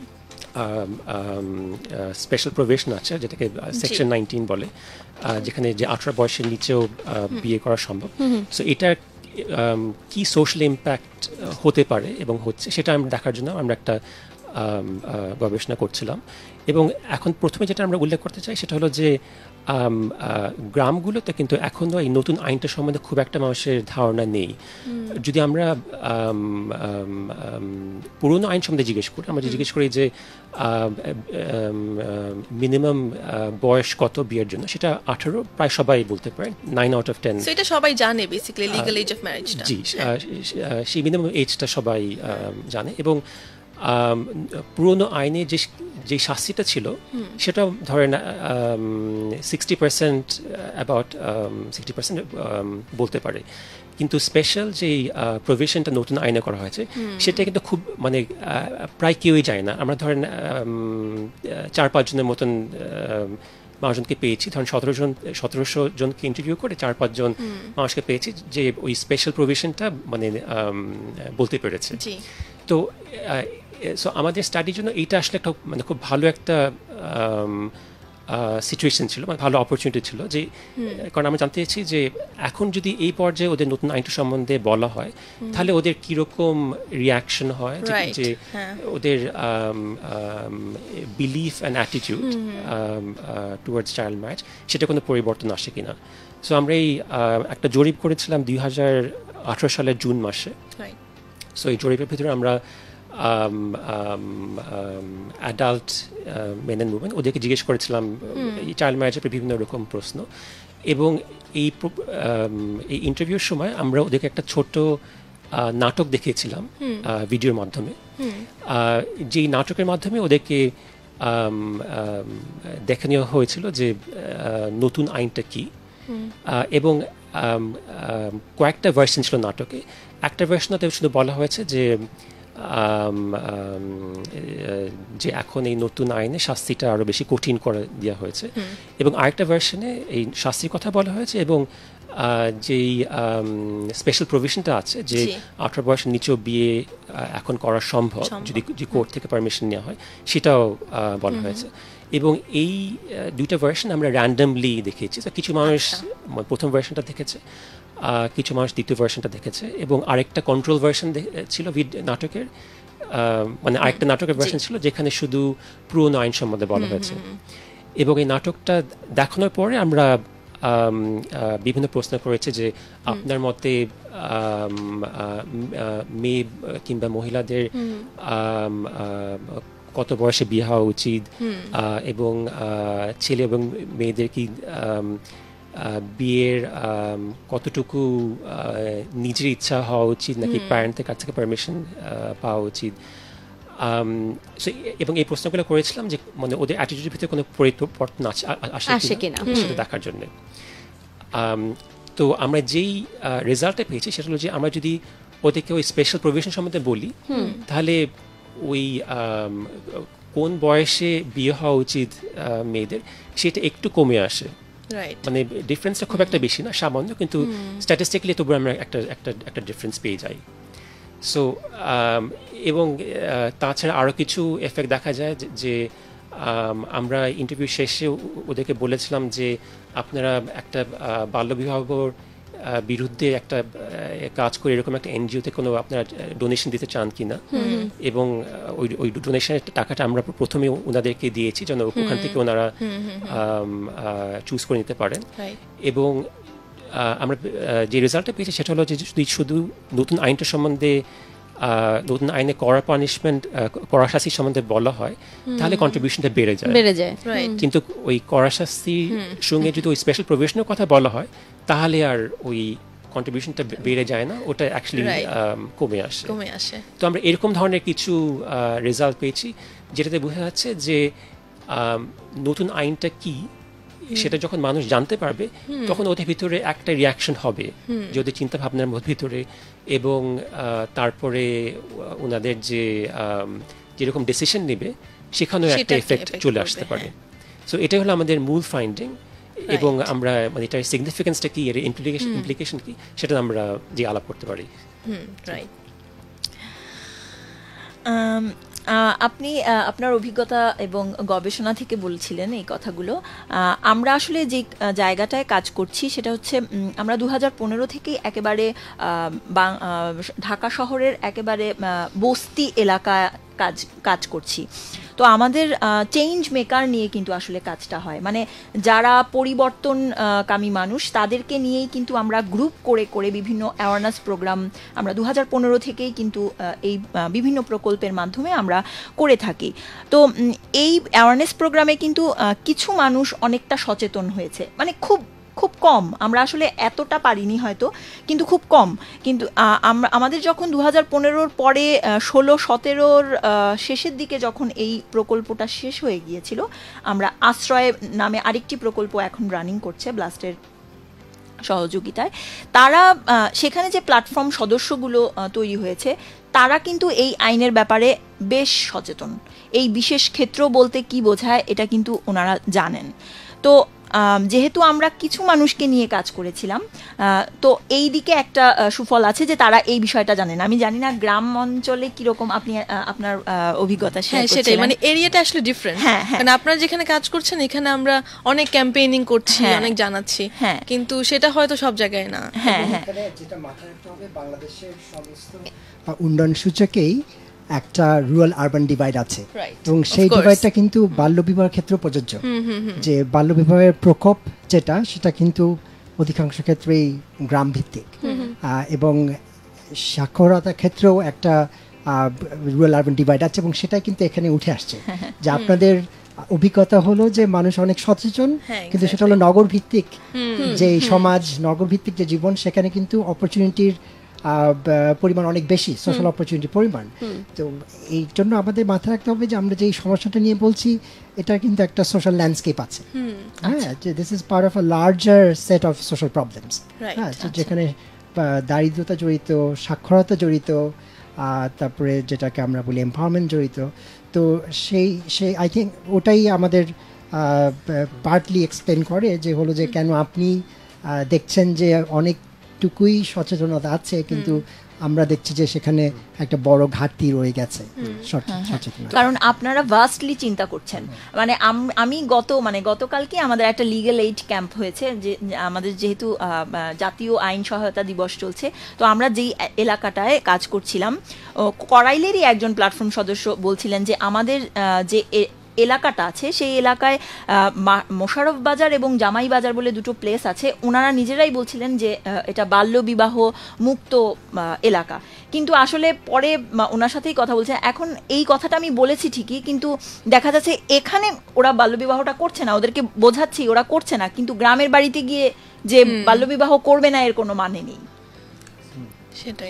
স্পেশাল প্রভিশন আছে যেটাকে সেকশন নাইনটিন বলে, আহ, যেখানে যে আঠারো বয়সের নিচেও আহ, বিয়ে করা সম্ভব। সো এটা আম, কি সোশ্যাল ইম্প্যাক্ট হতে পারে এবং হচ্ছে সেটা আমরা দেখার জন্য আমরা একটা আম, আহ, গবেষণা করছিলাম। এবং এখন প্রথমে যেটা আমরা উল্লেখ করতে চাই সেটা হলো যে আম, আহ, গ্রামগুলোতে কিন্তু এখনও এই নতুন আইনটা সম্বন্ধে খুব একটা মানুষের ধারণা নেই। যদি আমরা আম, আম, আম, পুরনো আইন সম্বন্ধে জিজ্ঞেস করি, আমরা যদি জিজ্ঞেস করি যে মিনিমাম বয়স কত বিয়ের জন্য, সেটা আঠারো প্রায় সবাই বলতে পারেন, nine out of ten. So এটা সবাই জানে বেসিক্যালি লিগ্যাল এজ অফ ম্যারেজটা। জি, আহ, আহ, সেই মিনিমাম এজটা সবাই আহ, জানে। এবং আম, পুরনো আইনে যে যে শাস্তিটা ছিল সেটা ধরেন sixty percent about sixty percent বলতে পারে, কিন্তু স্পেশাল যেই প্রভিশনটা নতুন আইনে করা হয়েছে সেটা কিন্তু খুব মানে আহ, প্রায় কেউই যায় না। আমরা ধরেন আম, চার পাঁচজনের মতন আম, মানুষজনকে পেয়েছি, ধরেন সতেরো জন সতেরোশো জনকে ইন্টারভিউ করে চার পাঁচজন মানুষকে পেয়েছি যে ওই স্পেশাল প্রভিশনটা মানে আম, বলতে পেরেছে। জি। তো সো আমাদের স্টাডির জন্য এইটা আসলে একটা মানে খুব ভালো একটা সিচুয়েশন ছিল, মানে ভালো অপরচুনিটি ছিল, যে কারণ আমরা জানতে চাইছি যে এখন যদি এই পর্যায়ে ওদের নতুন আইনটা সম্বন্ধে বলা হয় তাহলে ওদের কীরকম রিয়াকশন হয়, যে- Right, যে হ্যাঁ। ওদের belief and attitude towards child marriage সেটা কোনো পরিবর্তন আসে কিনা। সো আমরা এই আহ, একটা জরিপ করেছিলাম দুই হাজার আঠারো সালের জুন মাসে। Right. সো এই জরিপের ভিতরে আমরা অ্যাডাল্ট মেন অ্যান্ড উমেন ওদেরকে জিজ্ঞেস করেছিলাম এই চাইল্ড ম্যারেজের বিভিন্ন রকম প্রশ্ন, এবং এই প্র- আম, এই ইন্টারভিউর সময় আমরা ওদেরকে একটা ছোট আহ, নাটক দেখিয়েছিলাম ভিডিওর মাধ্যমে। আহ, যেই নাটকের মাধ্যমে ওদেরকে আম, আম, দেখে নেওয়া হয়েছিল যে আহ, নতুন আইনটা কি, আহ, এবং আম, আম, কয়েকটা ভার্সন ছিল নাটকে। একটা ভার্সনতে শুধু বলা হয়েছে যে আম, আম, এ- যে এখন এই নতুন আইনে শাস্তিটা আরো বেশি কঠিন করে দেওয়া হয়েছে, এবং আরেকটা ভার্সনে এই শাস্তির কথা বলা হয়েছে, এবং আহ, যেই স্পেশাল প্রভিশনটা আছে যে জি। আঠারো বয়সের নিচেও বিয়ে আহ, এখন করা সম্ভব যদি যদি কোর্ট থেকে পারমিশন নেওয়া হয়, সেটাও আহ, বলা হয়েছে। এবং এই আহ, দুইটা ভার্সন আমরা র্যান্ডামলি দেখিয়েছি। তো কিছু মানুষ ম- প্রথম ভার্সনটা দেখেছে, আহ, কিছু মানুষ দ্বিতীয় ভার্সনটা দেখেছে, এবং আরেকটা কন্ট্রোল ভার্সন ছিল ভিড- নাটকের, আহ, মানে আরেকটা নাটকের ভার্সন ছিল যেখানে শুধু পুরনো আইন সম্বন্ধে বলা হয়েছে। এবং এই নাটকটা দেখানোর পরে আমরা আম, আহ, বিভিন্ন প্রশ্ন করেছে যে আপনার মতে আম, আহ, আহ, মেয়ে কিংবা মহিলাদের আম, আহ, কত বয়সে বিয়ে হওয়া উচিত, আহ, এবং আহ, ছেলে এবং মেয়েদের কি আম, বিয়ের আম, কতটুকু আহ, নিজের ইচ্ছা হওয়া উচিত নাকি প্যারেন্টদের কাছ থেকে পারমিশন পাওয়া উচিত, আম, so এ- এবং এই প্রশ্নগুলো করেছিলাম যে মানে ওদের অ্যাটিটিউডের ভিতরে কোনো পরিবর্তন আছে আ- আ- আসে আসে কিনা। কিনা সেটা দেখার জন্য। আম, তো আমরা যেই রেজাল্টটা পেয়েছি সেটা হলো যে আমরা যদি ওদেরকে ওই স্পেশাল প্রভিশন সম্বন্ধে বলি তাহলে ওই আম, কোন বয়সে বিয়ে হওয়া উচিত আহ, মেয়েদের সেটা একটু কমে আসে। রাইট মানে ডিফারেন্সটা খুব একটা বেশি না, সামান্য, কিন্তু স্ট্যাটিস্টিক্যালি তবু আমরা একটা একটা একটা ডিফারেন্স পেয়ে যাই। সো এবং আহ, তাছাড়া আরও কিছু এফেক্ট দেখা যায় যে- যে আম, আমরা ইন্টারভিউ শেষে ও- ওদেরকে বলেছিলাম যে আপনারা একটা আহ, বাল্যবিবাহর আহ, বিরুদ্ধে একটা আহ, কাজ করে এরকম একটা এনজিওতে কোনো আপনারা ডোনেশন দিতে চান কিনা, এবং আহ, ওই ওই ডোনেশনের টাকাটা আমরা প্রথমে ওনাদেরকে দিয়েছি যেন ওখান থেকে ওনারা চুজ করে নিতে পারেন। রাইট এবং আহ, আমরা আহ, যে রেজাল্টটা পেয়েছি সেটা হলো যে যদি শুধু নতুন আইনটা সম্বন্ধে আহ, নতুন আইনে কড়া পানিশমেন্ট কড়া শাস্তি সম্বন্ধে বলা হয় তাহলে কন্ট্রিবিউশনটা বেড়ে যায়। বেড়ে যায়। রাইট কিন্তু ওই কড়া শাস্তির সঙ্গে যদি ওই স্পেশাল প্রভিশনের কথা বলা হয় তাহলে আর ওই কন্ট্রিবিউশনটা বেড়ে যায় না, ওটা অ্যাকচুয়ালি Right. কমে আসে। কমে আসে। তো আমরা এরকম ধরনের কিছু রেজাল্ট পেয়েছি যেটাতে বোঝা যাচ্ছে যে আম, নতুন আইনটা কি সেটা যখন মানুষ জানতে পারবে তখন ওদের ভিতরে একটা রিয়াকশন হবে যে ওদের চিন্তা ভাবনার মধ্যে ভিতরে, এবং আহ, তারপরে ও- ওনাদের যে আম, যেরকম ডিসিশন নেবে সেখানেও সেটা একটা একটা এফেক্ট effect চলে করবে, আসতে পারে। হ্যাঁ। সো এটাই হলো আমাদের মূল ফাইন্ডিং, এবং আমরা মানে এটার সিগনিফিকেন্সটা কি, এর ইমপ্লিকেশন ইমপ্লিকেশন কি সেটা আমরা যে আলাপ করতে পারি। হুম রাইট আম, আহ, আপনি আহ, আপনার অভিজ্ঞতা এবং গবেষণা থেকে বলছিলেন এই কথাগুলো। আহ, আমরা আসলে যে আহ, জায়গাটায় কাজ করছি সেটা হচ্ছে উম, আমরা দু হাজার পনেরো থেকেই একেবারে আহ, বাং- আহ, ঢাকা শহরের একেবারে আহ, বস্তি এলাকা কাজ কাজ করছি। তো আমাদের চেঞ্জ মেকার নিয়ে কিন্তু আসলে কাজটা হয়, মানে যারা পরিবর্তন আহ, কামী মানুষ তাদেরকে নিয়েই কিন্তু আমরা গ্রুপ করে করে বিভিন্ন অ্যাওয়ারনেস প্রোগ্রাম আমরা দু হাজার পনেরো থেকেই কিন্তু আহ, এই আহ, বিভিন্ন প্রকল্পের মাধ্যমে আমরা করে থাকি। তো উম, এই অ্যাওয়ারনেস প্রোগ্রামে কিন্তু আহ, কিছু মানুষ অনেকটা সচেতন হয়েছে, মানে খুব খুব কম, আমরা আসলে এতটা পারিনি হয়তো, কিন্তু খুব কম। কিন্তু আহ, আমরা আমাদের যখন দু হাজার পনেরোর পরে ষোলো সতেরোর শেষের দিকে যখন এই প্রকল্পটা শেষ হয়ে গিয়েছিল, আমরা আশ্রয় নামে আরেকটি প্রকল্প এখন রানিং করছে ব্লাস্টের সহযোগিতায়। তারা আহ, সেখানে যে প্ল্যাটফর্ম সদস্যগুলো আহ, তৈরি হয়েছে তারা কিন্তু এই আইনের ব্যাপারে বেশ সচেতন। এই বিশেষ ক্ষেত্র বলতে কি বোঝায় এটা কিন্তু ওনারা জানেন। তো আম, যেহেতু আমরা কিছু মানুষকে নিয়ে কাজ করেছিলাম, আহ, তো এই দিকে একটা আহ, সুফল আছে যে তারা এই বিষয়টা জানেন। আমি জানি না গ্রাম অঞ্চলে কিরকম আপনি আহ, আপনার আহ, অভিজ্ঞতা শেয়ার হ্যাঁ সেটাই, করছিলেন। মানে এরিয়াটা আসলে ডিফারেন্ট। হ্যাঁ, হ্যাঁ। মানে আপনারা যেখানে কাজ করছেন এখানে আমরা অনেক ক্যাম্পেইনিং করছি, হ্যাঁ। অনেক জানাচ্ছি, হ্যাঁ। কিন্তু সেটা হয়তো সব জায়গায় না। হ্যাঁ হ্যাঁ এখানে যেটা মাথায় রাখতে হবে, বাংলাদেশের সমস্ত উন্নয়ন সূচকেই একটা রুরাল আরবান ডিভাইড আছে, Right, এবং of সেই course. ডিভাইডটা কিন্তু বাল্যবিবাহের ক্ষেত্রে প্রযোজ্য। যে বাল্যবিবাহের প্রকোপ যেটা সেটা কিন্তু অধিকাংশ ক্ষেত্রেই গ্রাম ভিত্তিক, আহ, এবং সাক্ষরতার ক্ষেত্রেও একটা রুরাল আরবান ডিভাইড আছে, এবং সেটাই কিন্তু এখানে উঠে আসছে যে আপনাদের অভিজ্ঞতা হলো যে মানুষ অনেক সচেতন, হ্যাঁ, কিন্তু সেটা হলো নগর ভিত্তিক যে সমাজ, নগর ভিত্তিক যে জীবন, সেখানে কিন্তু অপরচুনিটির পরিমাণ অনেক বেশি, সোশ্যাল অপরচুনিটির পরিমাণ। তো এই জন্য আমাদের মাথায় রাখতে হবে যে আমরা যে এই সমস্যাটা নিয়ে বলছি এটা কিন্তু একটা সোশ্যাল ল্যান্ডস্কেপ আছে, হ্যাঁ, যে this is part of a larger set of social problems, Right, হ্যাঁ, যে- যেখানে আহ, দারিদ্রতা জড়িত, সাক্ষরতা জড়িত, আহ, তারপরে যেটাকে আমরা বলি এমপাওয়ারমেন্ট জড়িত। তো সেই সেই আই থিঙ্ক ওটাই আমাদের পার্টলি এক্সপ্লেন করে যে হলো যে কেন আপনি আহ, দেখছেন যে অনেকটুকুই সচেতনতা আছে, কিন্তু আমরা দেখছি যে সেখানে একটা বড় ঘাটতি রয়ে গেছে সচে- সচেতনতা। কারণ আপনারা ভাস্টলি চিন্তা করছেন। মানে আম- আমি গত মানে গতকালকে আমাদের একটা লিগ্যাল এইড ক্যাম্প হয়েছে, যে যে আমাদের যেহেতু আহ, আহ, জাতীয় আইন সহায়তা দিবস চলছে, তো আমরা যেই এ- এলাকাটায় কাজ করছিলাম, ও, করাইলেরই একজন প্ল্যাটফর্ম সদস্য বলছিলেন যে আমাদের আহ, যে এ- এলাকাটা আছে সেই এলাকায় আহ, মা- মোশাররফ বাজার এবং জামাই বাজার বলে দুটো প্লেস আছে, ওনারা নিজেরাই বলছিলেন যে আহ, এটা বাল্যবিবাহ মুক্ত আহ, এলাকা। কিন্তু আসলে পরে আহ, ওনার সাথেই কথা বলছে, এখন এই কথাটা আমি বলেছি ঠিকই, কিন্তু দেখা যাচ্ছে এখানে ওরা বাল্যবিবাহটা করছে না, ওদেরকে বোঝাচ্ছি ওরা করছে না, কিন্তু গ্রামের বাড়িতে গিয়ে যে বাল্যবিবাহ করবে না এর কোনো মানে নেই। সেটাই।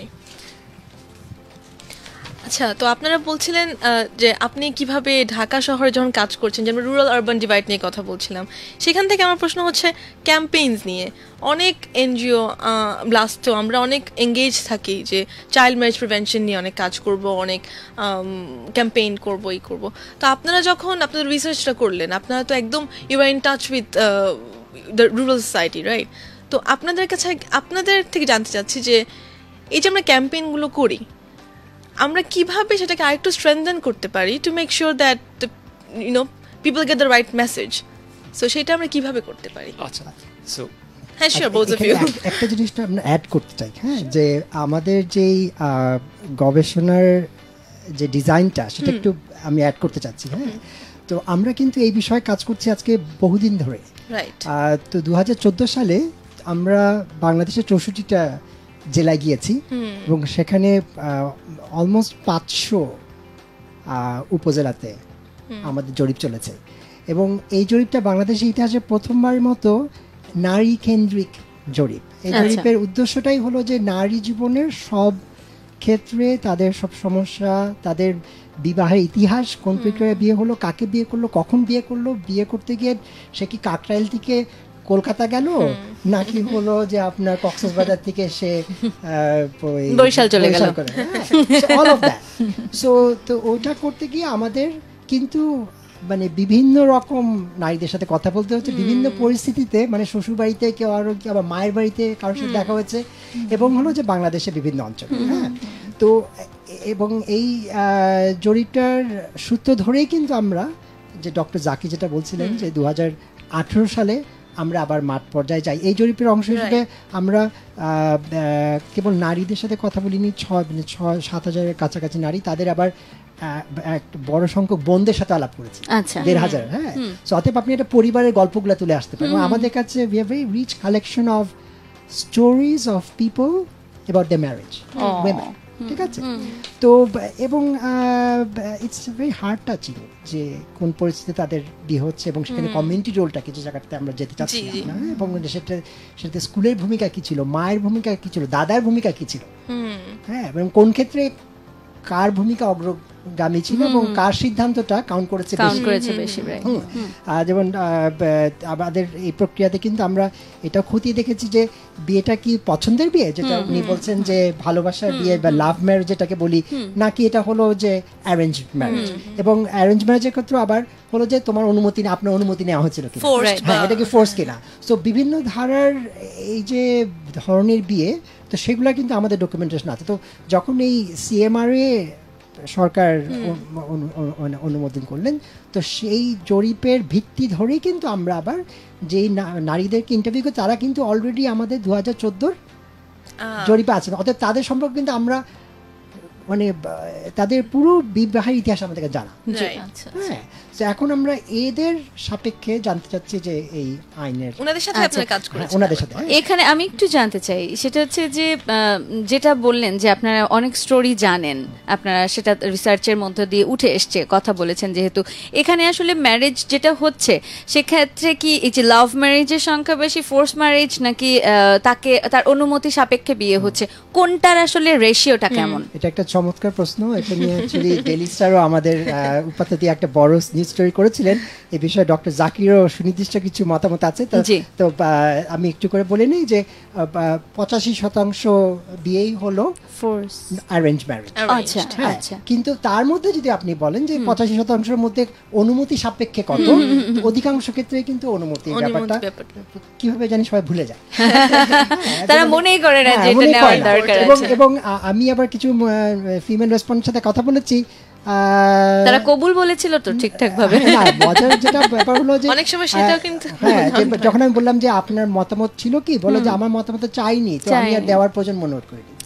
আচ্ছা, তো আপনারা বলছিলেন আহ, যে আপনি কিভাবে ঢাকা শহরে যখন কাজ করছেন, যেমন রুরাল আরবান ডিভাইড নিয়ে কথা বলছিলাম, সেখান থেকে আমার প্রশ্ন হচ্ছে ক্যাম্পেইনস নিয়ে। অনেক এনজিও ব্লাস্টও আমরা অনেক এঙ্গেজ থাকি যে চাইল্ড ম্যারেজ প্রিভেনশন নিয়ে অনেক কাজ করব, অনেক ক্যাম্পেইন করব, এই করব। তো আপনারা যখন আপনাদের রিসার্চটা করলেন, আপনারা তো একদম you are in touch with the rural society, right? তো আপনাদের কাছে আপনাদের থেকে জানতে চাচ্ছি যে এই যে আমরা ক্যাম্পেইনগুলো করি, আমরা কিভাবে সেটাকে আরেকটু স্ট্রেংথেন করতে পারি to make sure that you know people get the right message. So সেটা আমরা কিভাবে করতে পারি? আচ্ছা, সো হ্যাঁ, শিওর, বোথ অফ ইউ। একটা জিনিসটা আমরা অ্যাড করতে চাই, হ্যাঁ, যে আমাদের যেই আহ, গবেষণার যে ডিজাইনটা সেটা একটু আমি অ্যাড করতে চাচ্ছি। হ্যাঁ, তো আমরা কিন্তু এই বিষয়ে কাজ করছি আজকে বহুদিন ধরে। রাইট। তো দু হাজার চোদ্দো সালে আমরা বাংলাদেশের চৌষট্টিটা জেলায় গিয়েছি এবং সেখানে অলমোস্ট পাঁচশো উপজেলাতে আমাদের জরিপ চলেছে, এবং এই জরিপটা বাংলাদেশের ইতিহাসে প্রথমবারের মতো নারী কেন্দ্রিক জরিপ। এই জরিপের উদ্দেশ্যটাই হলো যে নারী জীবনের সব ক্ষেত্রে তাদের সব সমস্যা, তাদের বিবাহের ইতিহাস, কোন প্রক্রিয়ায় বিয়ে হলো, কাকে বিয়ে করলো, কখন বিয়ে করলো, বিয়ে করতে গিয়ে সে কি কাকরাইল থেকে কলকাতা গেল নাকি হলো যে আপনার কক্সবাজার থেকে সে বরিশাল চলে গেল, অল অফ দ্যাট। সো তো ওটা করতে গিয়ে আমাদের কিন্তু মানে বিভিন্ন রকম নারীদের সাথে কথা বলতে হচ্ছে, বিভিন্ন পরিস্থিতিতে, মানে শ্বশুর বাড়িতে কেউ আরো আবার মায়ের বাড়িতে কারোর সাথে দেখা হয়েছে, এবং হলো যে বাংলাদেশের বিভিন্ন অঞ্চলে। হ্যাঁ, তো এবং এই জরিপটার সূত্র ধরেই কিন্তু আমরা যে ডক্টর জাকি যেটা বলছিলেন যে দু হাজার আঠেরো সালে আমরা আবার মাঠ পর্যায়ে যাই। এই জরিপের অংশ হিসেবে আমরা কেবল নারীদের সাথে কথা বলিনি, ছয় ছয় সাত হাজারের কাছাকাছি নারী, তাদের আবার একটা বড় সংখ্যক বোনদের সাথে আলাপ করেছি, দেড় হাজার। হ্যাঁ, সো অতএব আপনি একটা পরিবারের গল্পগুলো তুলে আসতে পারেন। আমাদের কাছে we have very rich collection of stories of people about the marriage women. ঠিক আছে, তো এবং ইটস ভেরি হার্ট টাচিং যে কোন পরিস্থিতিতে তাদের বিয়ে হচ্ছে এবং সেখানে কমিউনিটি রোলটা কিছু জায়গাতে আমরা যেতে চাচ্ছি না, এবং সেটা সেটাতে স্কুলের ভূমিকা কি ছিল, মায়ের ভূমিকা কি ছিল, দাদার ভূমিকা কি ছিল, হ্যাঁ, এবং কোন ক্ষেত্রে কার ভূমিকা অগ্রগামী ছিল এবং কার সিদ্ধান্তটা কাউন্ট করেছে বেশি। যেমন আমাদের এই প্রক্রিয়াতে কিন্তু আমরা এটা খতিয়ে দেখেছি যে বিয়েটা কি পছন্দের বিয়ে, যেটা উনি বলছেন যে ভালোবাসার বিয়ে বা লাভ ম্যারেজ যেটাকে বলি, নাকি এটা হলো যে অ্যারেঞ্জ ম্যারেজ। এবং অ্যারেঞ্জ ম্যারেজের ক্ষেত্রে আবার হলো যে তোমার অনুমতি না, আপনার অনুমতি নেওয়া হয়েছিল কিনা, হ্যাঁ, এটা কি ফোর্স কিনা। সো বিভিন্ন ধারার এই যে ধরনের বিয়ে, তো সেগুলো কিন্তু আমাদের ডকুমেন্টেশন আছে। তো যখন এই সিএমআরএ সরকার অনুমোদন করলেন, তো সেই জরিপের ভিত্তি ধরেই কিন্তু আমরা আবার যেই নারীদেরকে ইন্টারভিউ করি, তারা কিন্তু অলরেডি আমাদের দু হাজার চোদ্দোর জরিপে আছেন। অর্থাৎ তাদের সম্পর্কে কিন্তু আমরা মানে তাদের পুরো বিবাহের ইতিহাস আমাদের জানা। হ্যাঁ, তো এখন আমরা এদের সাপেক্ষে জানতে চাচ্ছি যে এই আইনের ওনাদের সাথে আপনারা কাজ করেছেন, ওনাদের সাথে। এখানে আমি একটু জানতে চাই, সেটা হচ্ছে যে যেটা বললেন যে আপনারা অনেক স্টোরি জানেন, আপনারা সেটা রিসার্চের মধ্য দিয়ে উঠে এসছে, কথা বলেছেন, যেহেতু এখানে আসলে ম্যারেজ যেটা হচ্ছে সেক্ষেত্রে কি এই যে লাভ ম্যারেজের সংখ্যা বেশি, ফোর্স ম্যারেজ, নাকি তাকে তার অনুমতি সাপেক্ষে বিয়ে হচ্ছে, কোনটার আসলে রেশিওটা কেমন? এটা একটা চমৎকার প্রশ্ন। এটা নিয়ে অ্যাকচুয়ালি ডেইলি স্টারও আমাদের উপাত্ত দিয়ে একটা বড় নিউজ স্টোরি করেছিলেন। এই বিষয়ে ডক্টর জাকিরও সুনির্দিষ্ট কিছু মতামত আছে। তো আমি একটু করে বলে নিই যে পঁচাশি শতাংশ বিয়েই হলো ফোর্স অ্যারেঞ্জ ম্যারেজ। আচ্ছা, আচ্ছা। কিন্তু তার মধ্যে যদি আপনি বলেন যে পঁচাশি শতাংশের মধ্যে অনুমতি সাপেক্ষে কত, অধিকাংশ ক্ষেত্রে কিন্তু অনুমতি ব্যাপারটা কিভাবে জানি সবাই ভুলে যায়, তারা মনেই করে না যে এটা নেওয়ার দরকার আছে। এবং আমি আবার কিছু ফিমেল রেসপন্সের সাথে কথা বলেছি, তারা কবুল বলেছিল তো ঠিকঠাক ভাবে। মজার যেটা ব্যাপার হলো যে অনেক সময় সেটাও কিন্তু, হ্যাঁ, যখন আমি বললাম যে আপনার মতামত ছিল কি, বলে যে আমার মতামত চাইনি, তো আমি আর দেওয়ার প্রয়োজন মনে করিনি।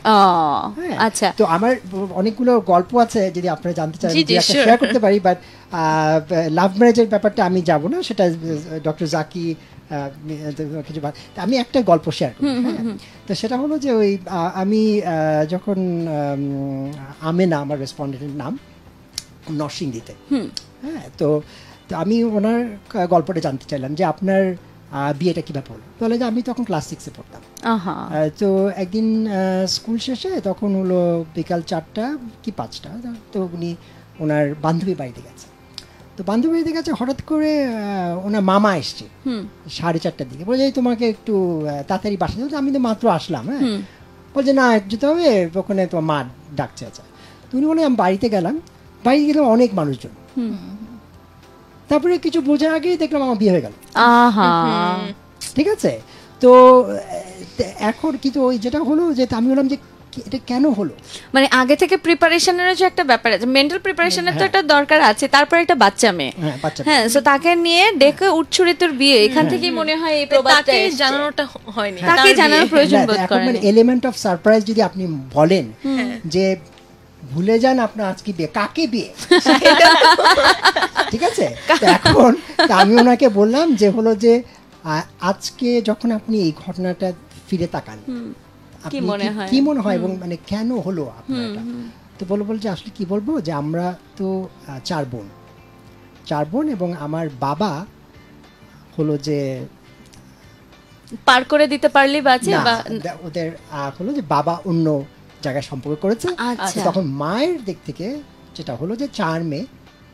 ও হ্যাঁ, আচ্ছা তো আমার অনেকগুলো গল্প আছে যদি আপনারা জানতে চান জি, জি, যে sure. শেয়ার করতে পারি, বাট লাভ ম্যারেজের ব্যাপারটা আমি যাব না, সেটা ডক্টর জাকি আহ, কিছু বা- তা আমি একটা গল্প শেয়ার করি। হ্যাঁ। তো সেটা হলো যে ওই আহ, আমি আহ, যখন আম, আমেনা আমার রেসপন্ডেন্টের নাম, নরসিংদীতে। হ্যাঁ, তো তো আমি ওনার ক- গল্পটা জানতে চাইলাম যে আপনার আহ, বিয়েটা কীভাবে হলো। বলে যে আমি তখন ক্লাস সিক্সে পড়তাম। আহা আহ, তো একদিন আহ, স্কুল শেষে তখন হলো বিকাল চারটা কি পাঁচটা, তো উনি ওনার বান্ধবী বাড়িতে গেছে। তো বান্ধবী বাড়িতে গেছে, হঠাৎ করে আহ, ওনার মামা এসছে সাড়ে চারটার দিকে, বলে এই তোমাকে একটু আহ, তাড়াতাড়ি বাসা যেতে হবে। আমি তো মাত্র আসলাম। হ্যাঁ, বলছে না যেতে হবে, ওখানে তোমার মা ডাকছে। আচ্ছা, তুমি বলে আমি বাড়িতে গেলাম, বাড়িতে গেলাম অনেক মানুষজন। তারপরে কিছু বোঝার আগেই দেখলাম আমার বিয়ে হয়ে গেল। আহা ঠিক আছে, তো আহ, এখন কিন্তু ওই যেটা হলো যে আমি বললাম যে কি- এটা কেন হলো। মানে আগে থেকে প্রিপারেশনেরও যে একটা ব্যাপার আছে, মেন্টাল প্রিপারেশনের তো একটা দরকার আছে, তারপর একটা বাচ্চা মেয়ে, হ্যাঁ, বাচ্চা হ্যাঁ, সো তাকে নিয়ে ডেকে উঠছুড়ে তোর বিয়ে, এখান থেকেই মনে হয় এই প্রবাদটা তাকে এসছে। জানানোটা হয়নি, তাকে তার জানানোর বিয়ে। প্রয়োজন বোধ করেন। এলিমেন্ট অফ সারপ্রাইজ যদি আপনি বলেন যে ভুলে যান আপনার আজকে বিয়ে, কাকে বিয়ে, ঠিক আছে। তো এখন তো আমি ওনাকে বললাম যে হলো যে আহ, আজকে যখন আপনি এই ঘটনাটা ফিরে তাকান, আপনি কি মনে হয়? কি মনে হয় এবং মানে কেন হলো আপনার এটা? তো বলো বল যে আসলে কি বলবো যে আমরা তো আহ, চার বোন চার বোন এবং আমার বাবা হলো যে পার করে দিতে পারলি বাঁচে না, বা দা- ওদের আহ, হলো যে বাবা অন্য জায়গায় সম্পর্ক করেছে। আচ্ছা। তো তখন মায়ের দিক থেকে যেটা হলো যে চার মেয়ে,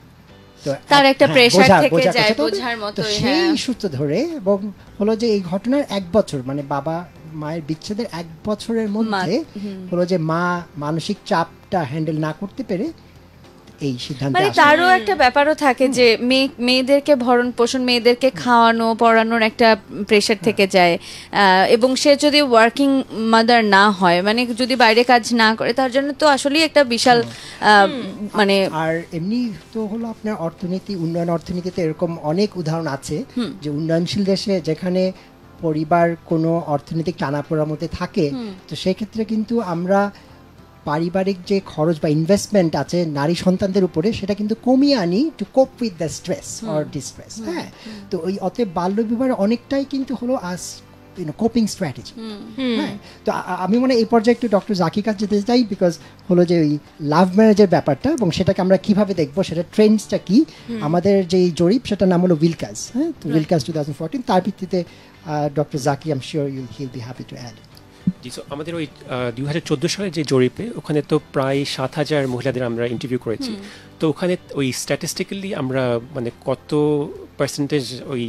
তো তার এক- একটা হ্যাঁ, pressure বোঝা- থেকে বোঝা যায়, কথা তো- বোঝার তো মতোই, সেই হ্যাঁ। সূত্র ধরে এবং হলো যে এই ঘটনার এক বছর মানে বাবা মায়ের বিচ্ছেদের এক বছরের মধ্যে হলো যে মা মানসিক চাপটা হ্যান্ডেল না করতে পেরে এই সিদ্ধান্তে মানে আসে। তারও একটা ব্যাপারও থাকে যে মেয়ে মেয়েদেরকে ভরণ পোষণ, মেয়েদেরকে খাওয়ানো পড়ানোর একটা প্রেশার থেকে যায়, আহ, এবং সে যদি ওয়ার্কিং মাদার না হয়, মানে যদি বাইরে কাজ না করে, তার জন্য তো আসলেই একটা বিশাল আহ, মানে আর এমনি তো হলো আপনার অর্থনীতি, উন্নয়ন অর্থনীতিতে এরকম অনেক উদাহরণ আছে যে উন্নয়নশীল দেশে যেখানে পরিবার কোনো অর্থনৈতিক টানাপোড়ার মধ্যে থাকে, তো সেক্ষেত্রে কিন্তু আমরা পারিবারিক যে খরচ বা ইনভেস্টমেন্ট আছে নারী সন্তানদের উপরে, সেটা কিন্তু কমিয়ে আনি to cope with the stress or distress. হ্যাঁ, তো ওই অতএব বাল্যবিবাহ অনেকটাই কিন্তু হলো আস কোপিং স্ট্র্যাটেজি। হ্যাঁ, তো আ- আ- আমি মনে হয় এই পর্যায়ে একটু ডক্টর জাকির কাছে যেতে চাই, বিকজ হলো যে ওই লাভ ম্যারেজের ব্যাপারটা এবং সেটাকে আমরা কিভাবে দেখবো, সেটা ট্রেন্ডসটা কি, আমাদের যে জরিপ সেটার নাম হলো উইলকাজ। হ্যাঁ, তো উইলকাজ টু থাউজেন্ড ফোরটিন, তার ভিত্তিতে doctor Zaki I am sure you will be happy to add. জি, so আমাদের ওই দুই হাজার চোদ্দো সালে যে জরিপে, ওখানে তো প্রায় সাত হাজার মহিলাদের আমরা ইন্টারভিউ করেছি। তো ওখানে ওই স্ট্যাটিস্টিক্যালি আমরা মানে কত পার্সেন্টেজ ওই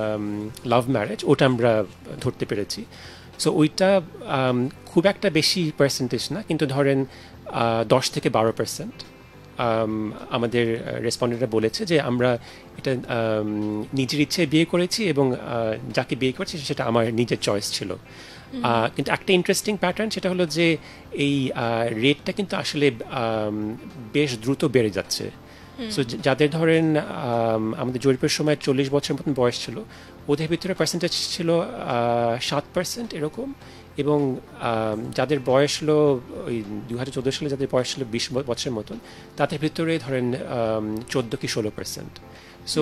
লাভ ম্যারেজ ওটা আমরা ধরতে পেরেছি। সো ওইটা আম, খুব একটা বেশি পার্সেন্টেজ না, কিন্তু ধরেন আহ, দশ থেকে বারো পার্সেন্ট আমাদের রেসপন্ডেন্টরা বলেছে যে আমরা এটা আম, নিজের ইচ্ছে বিয়ে করেছি এবং আহ, যাকে বিয়ে করেছি সেটা আমার নিজের চয়েস ছিল। আহ, কিন্তু একটা ইন্টারেস্টিং প্যাটার্ন সেটা হলো যে এই রেটটা কিন্তু আসলে আম, বেশ দ্রুত বেড়ে যাচ্ছে। সো যাদের ধরেন আম, আমাদের জরিপের সময় চল্লিশ বছরের মতন বয়স ছিল, ওদের ভিতরে পার্সেন্টেজ ছিল সাত পার্সেন্ট এরকম, এবং আম, যাদের বয়স হলো ওই দু হাজার চোদ্দো সালে যাদের বয়স ছিল বিশ বছরের মতন, তাদের ভিতরে ধরেন চোদ্দো কি ষোলো পার্সেন্ট। সো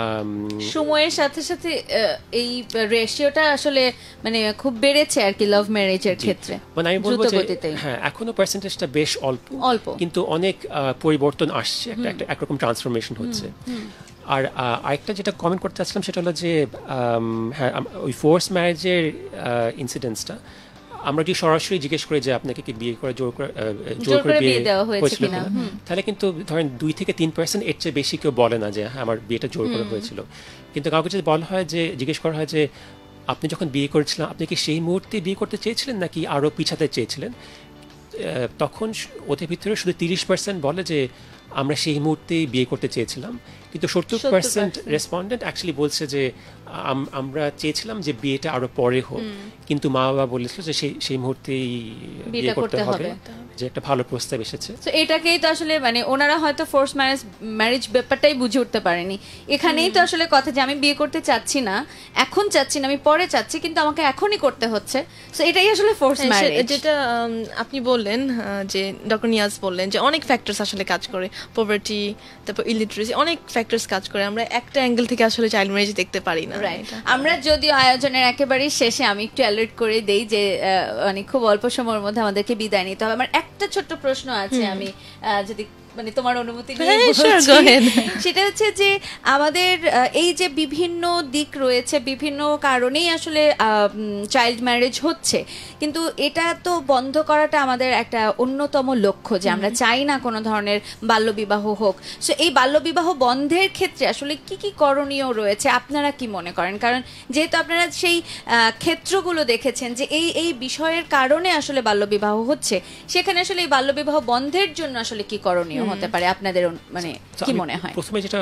সময়ের সাথে সাথে আহ, এই রেশিওটা আসলে মানে খুব বেড়েছে আর কি লাভ ম্যারেজের ক্ষেত্রে, মানে আমি বলবো যে দ্রুতগতিতে। হ্যাঁ, এখনো পার্সেন্টেজটা বেশ অল্প অল্প। কিন্তু অনেক আহ, পরিবর্তন আসছে, একটা একটা একরকম ট্রান্সফরমেশন হচ্ছে। আর আহ, আরেকটা যেটা কমেন্ট করতে চাচ্ছিলাম সেটা হলো যে আম, হ্যাঁ, আম- ওই ফোর্স ম্যারেজের ইনসিডেন্টসটা আমরা যদি সরাসরি জিজ্ঞেস করি যে আপনাকে কি বিয়ে করে জোর করে আহ, জোর করে বিয়ে দেওয়া হয়েছে হয়েছিল কিনা, কিনা, তাহলে কিন্তু ধরেন দুই থেকে তিন পার্সেন্ট এর চেয়ে বেশি কেউ বলে না যে হ্যাঁ আমার বিয়েটা জোর করে হয়েছিল। কিন্তু কাউকে যদি বলা হয় যে জিজ্ঞেস করা হয় যে আপনি যখন বিয়ে করেছিলেন আপনি কি সেই মুহূর্তে বিয়ে করতে চেয়েছিলেন নাকি আরও পিছাতে চেয়েছিলেন, আহ, তখন স- ওদের ভিতরে শুধু তিরিশ পার্সেন্ট বলে যে আমরা সেই মুহূর্তেই বিয়ে করতে চেয়েছিলাম, কিন্তু সত্তর পার্সেন্ট রেসপন্ডেন্ট অ্যাকচুয়ালি বলছে যে আম- আমরা চেয়েছিলাম যে বিয়েটা আরো পরে হোক, কিন্তু মা বাবা বলেছিল যে সেই সেই মুহূর্তেই বিয়ে করতে হবে, যে একটা ভালো প্রস্তাব এসেছে। তো এটাকেই তো আসলে মানে ওনারা হয়তো ফোর্স ম্যারেজ ম্যারেজ ব্যাপারটাই বুঝে উঠতে পারেনি। এখানেই তো আসলে কথা যে আমি বিয়ে করতে চাচ্ছি না, এখন চাচ্ছি না, আমি পরে চাচ্ছি, কিন্তু আমাকে এখনই করতে হচ্ছে। সো এটাই আসলে ফোর্স ম্যারেজ। যেটা উম, আপনি বললেন আহ, যে ডক্টর নিয়াজ বললেন যে অনেক ফ্যাক্টরস আসলে কাজ করে, পভার্টি, তারপর ইলিটারেসি, অনেক ফ্যাক্টরস কাজ করে। আমরা একটা অ্যাঙ্গেল থেকে আসলে চাইল্ড ম্যারেজ দেখতে পারি না। রাইট। আমরা যদিও আয়োজনের একেবারেই শেষে আমি একটু অ্যালার্ট করে দেই যে আহ, মানে খুব অল্প সময়ের মধ্যে আমাদেরকে বিদায় নিতে হবে। আমার একটা ছোট্ট প্রশ্ন আছে, আমি আহ, যদি মানে তোমার অনুমতি নিয়ে হ্যাঁ, বলছি। sure, go ahead. সেটা হচ্ছে যে আমাদের আহ, এই যে বিভিন্ন দিক রয়েছে, বিভিন্ন কারণেই আসলে চাইল্ড ম্যারেজ হচ্ছে, কিন্তু এটা তো বন্ধ করাটা আমাদের একটা অন্যতম লক্ষ্য, যে আমরা চাই না কোনো ধরনের বাল্যবিবাহ হোক। সো এই বাল্যবিবাহ বন্ধের ক্ষেত্রে আসলে কি কি করণীয় রয়েছে আপনারা কি মনে করেন? কারণ যেহেতু আপনারা সেই আহ, ক্ষেত্রগুলো দেখেছেন যে এই এই বিষয়ের কারণে আসলে বাল্যবিবাহ হচ্ছে, সেখানে আসলে এই বাল্যবিবাহ বন্ধের জন্য আসলে কি করণীয় হতে পারে আপনাদের অন- মানে So, কি আমি মনে হয়? প্রথমে যেটা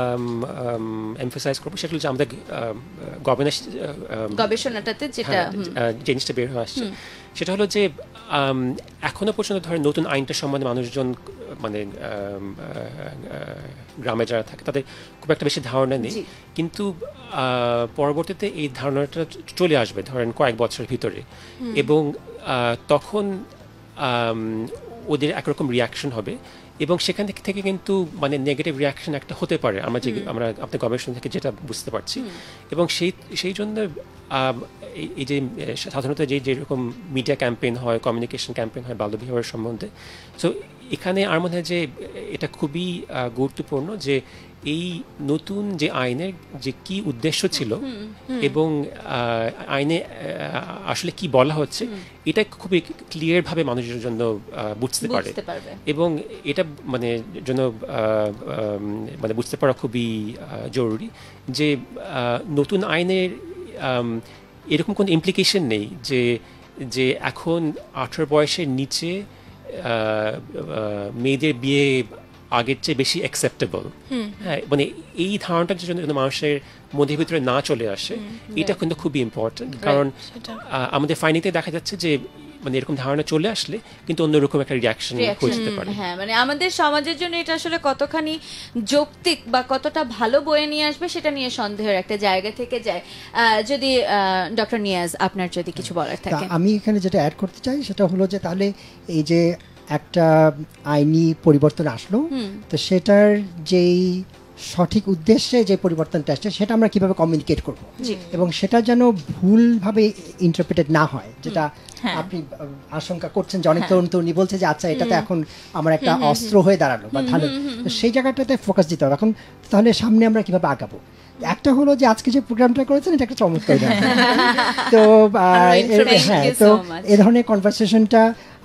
এমফাসাইজ করবো সেটা হলো যে আমাদের গবেষণা গবেষণাটাতে যেটা হুম, জিনিসটা বের হয়ে আসছে সেটা হলো যে আম, এখনো পর্যন্ত ধরেন নতুন আইনটা সম্বন্ধে মানুষজন মানে আম, আহ, আহ, গ্রামে যারা থাকে তাদের খুব একটা বেশি ধারণা নেই, কিন্তু আহ, পরবর্তীতে এই ধারণাটা চলে আসবে ধরেন কয়েক বছরের ভিতরে, এবং আহ, তখন আম, ওদের একরকম রিয়াকশন হবে, এবং সেখান থেকে থেকে কিন্তু মানে নেগেটিভ রিয়াকশন একটা হতে পারে, আমরা যে আমরা আপনার গবেষণা থেকে যেটা বুঝতে পারছি। এবং সেই সেই জন্য আম, এই- এই যে আহ, সাধারণত যে যেরকম মিডিয়া ক্যাম্পেইন হয়, কমিউনিকেশন ক্যাম্পেইন হয় বাল্যবিবাহের সম্বন্ধে, সো এখানে আমার মনে হয় যে এটা খুবই আহ, গুরুত্বপূর্ণ যে এই নতুন যে আইনের যে কি উদ্দেশ্য ছিল এবং আহ, আইনে আহ, আসলে কি বলা হচ্ছে এটা খুবই ক্লিয়ার ভাবে মানুষের জন্য আহ, বুঝতে পারে, বুঝতে পারবে। এবং এটা মানে জন্য আহ, আম, মানে বুঝতে পারা খুবই আহ, জরুরি যে আহ, নতুন আইনের আম, এরকম কোনো ইমপ্লিকেশন নেই যে যে এখন আঠারো বয়সের নিচে আহ, আহ, মেয়েদের বিয়ে আগের চেয়ে বেশি অ্যাকসেপ্টেবল। হ্যাঁ, মানে এই ধারণাটা জন্য যেন মানুষের মধ্যে ভিতরে না চলে আসে, এটা কিন্তু খুবই ইম্পর্টেন্ট। কারণ আহ, আমাদের ফাইনিংতে দেখা যাচ্ছে যে মানে এরকম ধারণা চলে আসলে কিন্তু অন্যরকম একটা রিয়াকশন হয়ে যেতে পারে। হ্যাঁ, মানে আমাদের সমাজের জন্য এটা আসলে কতখানি যৌক্তিক বা কতটা ভালো বয়ে নিয়ে আসবে সেটা নিয়ে সন্দেহের একটা জায়গা থেকে যায়। আহ, যদি ডক্টর নিয়াজ আপনার যদি কিছু বলার তা থাকে। আমি এখানে যেটা অ্যাড করতে চাই সেটা হলো যে তাহলে এই যে একটা আইনি পরিবর্তন আসলো, তো সেটার যেই সঠিক উদ্দেশ্যে যে পরিবর্তনটা আসছে সেটা আমরা কিভাবে কমিউনিকেট করব, এবং সেটা যেন ভুলভাবে ইন্টারপ্রেটেড না হয়, যেটা আপনি আহ, আশঙ্কা করছেন যে অনেক তরুণ তরুণী বলছে যে আচ্ছা এটা তো এখন আমার একটা অস্ত্র হয়ে দাঁড়ালো বা ভালো, তো সেই জায়গাটাতে ফোকাস দিতে হবে। এখন তাহলে সামনে আমরা কিভাবে আগাবো? একটা হলো যে আজকে যে প্রোগ্রামটা করেছেন এটা একটা চমৎকার উদাহরণ। তো আহ, এ- হ্যাঁ, তো এ ধরনের কনভারসেশনটা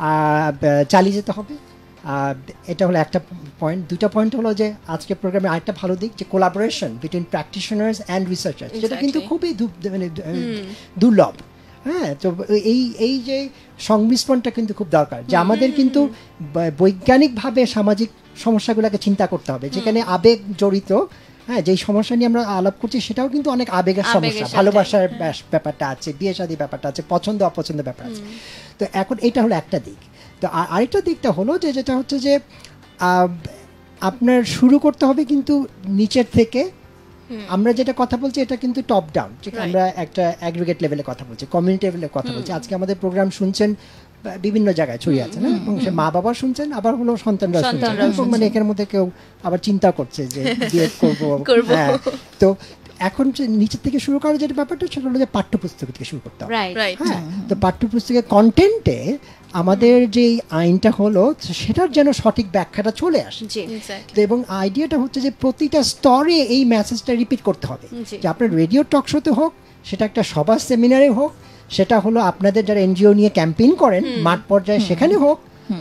চালিয়ে যেতে হবে। আহ, এটা হলো একটা পয়েন্ট। দুটা পয়েন্ট হলো যে আজকে প্রোগ্রামে আরেকটা ভালো দিক যে collaboration between practitioners and researchers, যেটা কিন্তু খুবই দু- মানে দুর্লভ। হ্যাঁ, তো এই এই যে সংমিশ্রণটা কিন্তু খুব দরকার, যে আমাদের কিন্তু ব- বৈজ্ঞানিকভাবে সামাজিক সমস্যাগুলোকে চিন্তা করতে হবে, যেখানে আবেগ জড়িত। হ্যাঁ, যেই সমস্যা নিয়ে আমরা আলাপ করছি সেটাও কিন্তু অনেক আবেগের সমস্যা, ভালোবাসার ব্যাস- ব্যাপারটা আছে, বিয়ে শাদী ব্যাপারটা আছে, পছন্দ অপছন্দ ব্যাপার আছে। তো এখন এটা হলো একটা দিক। তো আর- আরেকটা দিকটা হলো যে যেটা হচ্ছে যে আহ, আপনার শুরু করতে হবে কিন্তু নিচের থেকে। আমরা যেটা কথা বলছি এটা কিন্তু টপ ডাউন, ঠিক আমরা একটা অ্যাগ্রিগেট লেভেলে কথা বলছি, কমিউনিটি লেভেলে কথা বলছি। আজকে আমাদের প্রোগ্রাম শুনছেন বা- বিভিন্ন জায়গায় ছড়িয়ে আছে না, এবং সে মা বাবা শুনছেন, আবার হলো সন্তানরা শুনছেন, এবং মানে এখানে মধ্যে কেউ আবার চিন্তা করছে যে বিয়ে করবো। হ্যাঁ, তো এখন যে নিচের থেকে শুরু করার যেটা ব্যাপারটা সেটা হলো যে পাঠ্যপুস্তক থেকে শুরু করতে হবে। হ্যাঁ, তো পাঠ্যপুস্তকের কন্টেন্টে আমাদের যে আইনটা হলো সেটার যেন সঠিক ব্যাখ্যাটা চলে আসে। তো এবং আইডিয়াটা হচ্ছে যে প্রতিটা স্তরে এই মেসেজটা রিপিট করতে হবে, যে আপনার রেডিও টক শোতে হোক, সেটা একটা সভা সেমিনারে হোক, সেটা হলো আপনাদের যারা এনজিও নিয়ে ক্যাম্পেইন করেন মাঠ পর্যায়ে সেখানে হোক,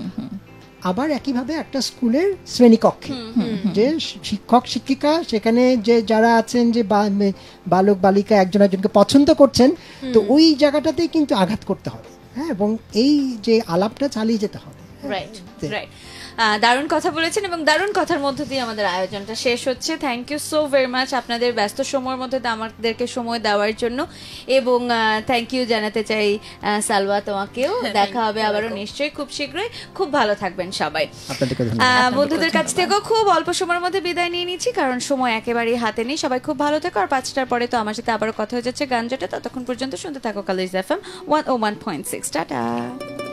আবার একইভাবে একটা স্কুলের শ্রেণীকক্ষে যে শিক্ষক শিক্ষিকা সেখানে যে যারা আছেন যে বালক বালিকা একজন একজনকে পছন্দ করছেন, তো ওই জায়গাটাতেই কিন্তু আঘাত করতে হবে। হ্যাঁ, এবং এই যে আলাপটা চালিয়ে যেতে হবে। রাইট রাইট আহ, দারুণ কথা বলেছেন এবং দারুণ কথার মধ্য দিয়ে আমাদের আয়োজনটা শেষ হচ্ছে। Thank you so very much আপনাদের ব্যস্ত সময়ের মধ্যে আমাদেরকে সময় দেওয়ার জন্য, এবং থ্যাংক ইউ জানাতে চাই আহ, সালওয়া তোমাকেও। দেখা হবে আবারও নিশ্চয়ই খুব শীঘ্রই। খুব ভালো থাকবেন সবাই। আপনাদেরকে আহ, ধন্যবাদ। বন্ধুদের কাছ থেকেও খুব অল্প সময়ের মধ্যে বিদায় নিয়ে নিচ্ছি, কারণ সময় একেবারেই হাতে নেই। সবাই খুব ভালো থেকো, আর পাঁচটার পরে তো আমার সাথে আবারও কথা হয়ে যাচ্ছে গান জটে। ততক্ষণ পর্যন্ত শুনতে থাকো Colors FM one o one point six. Tata.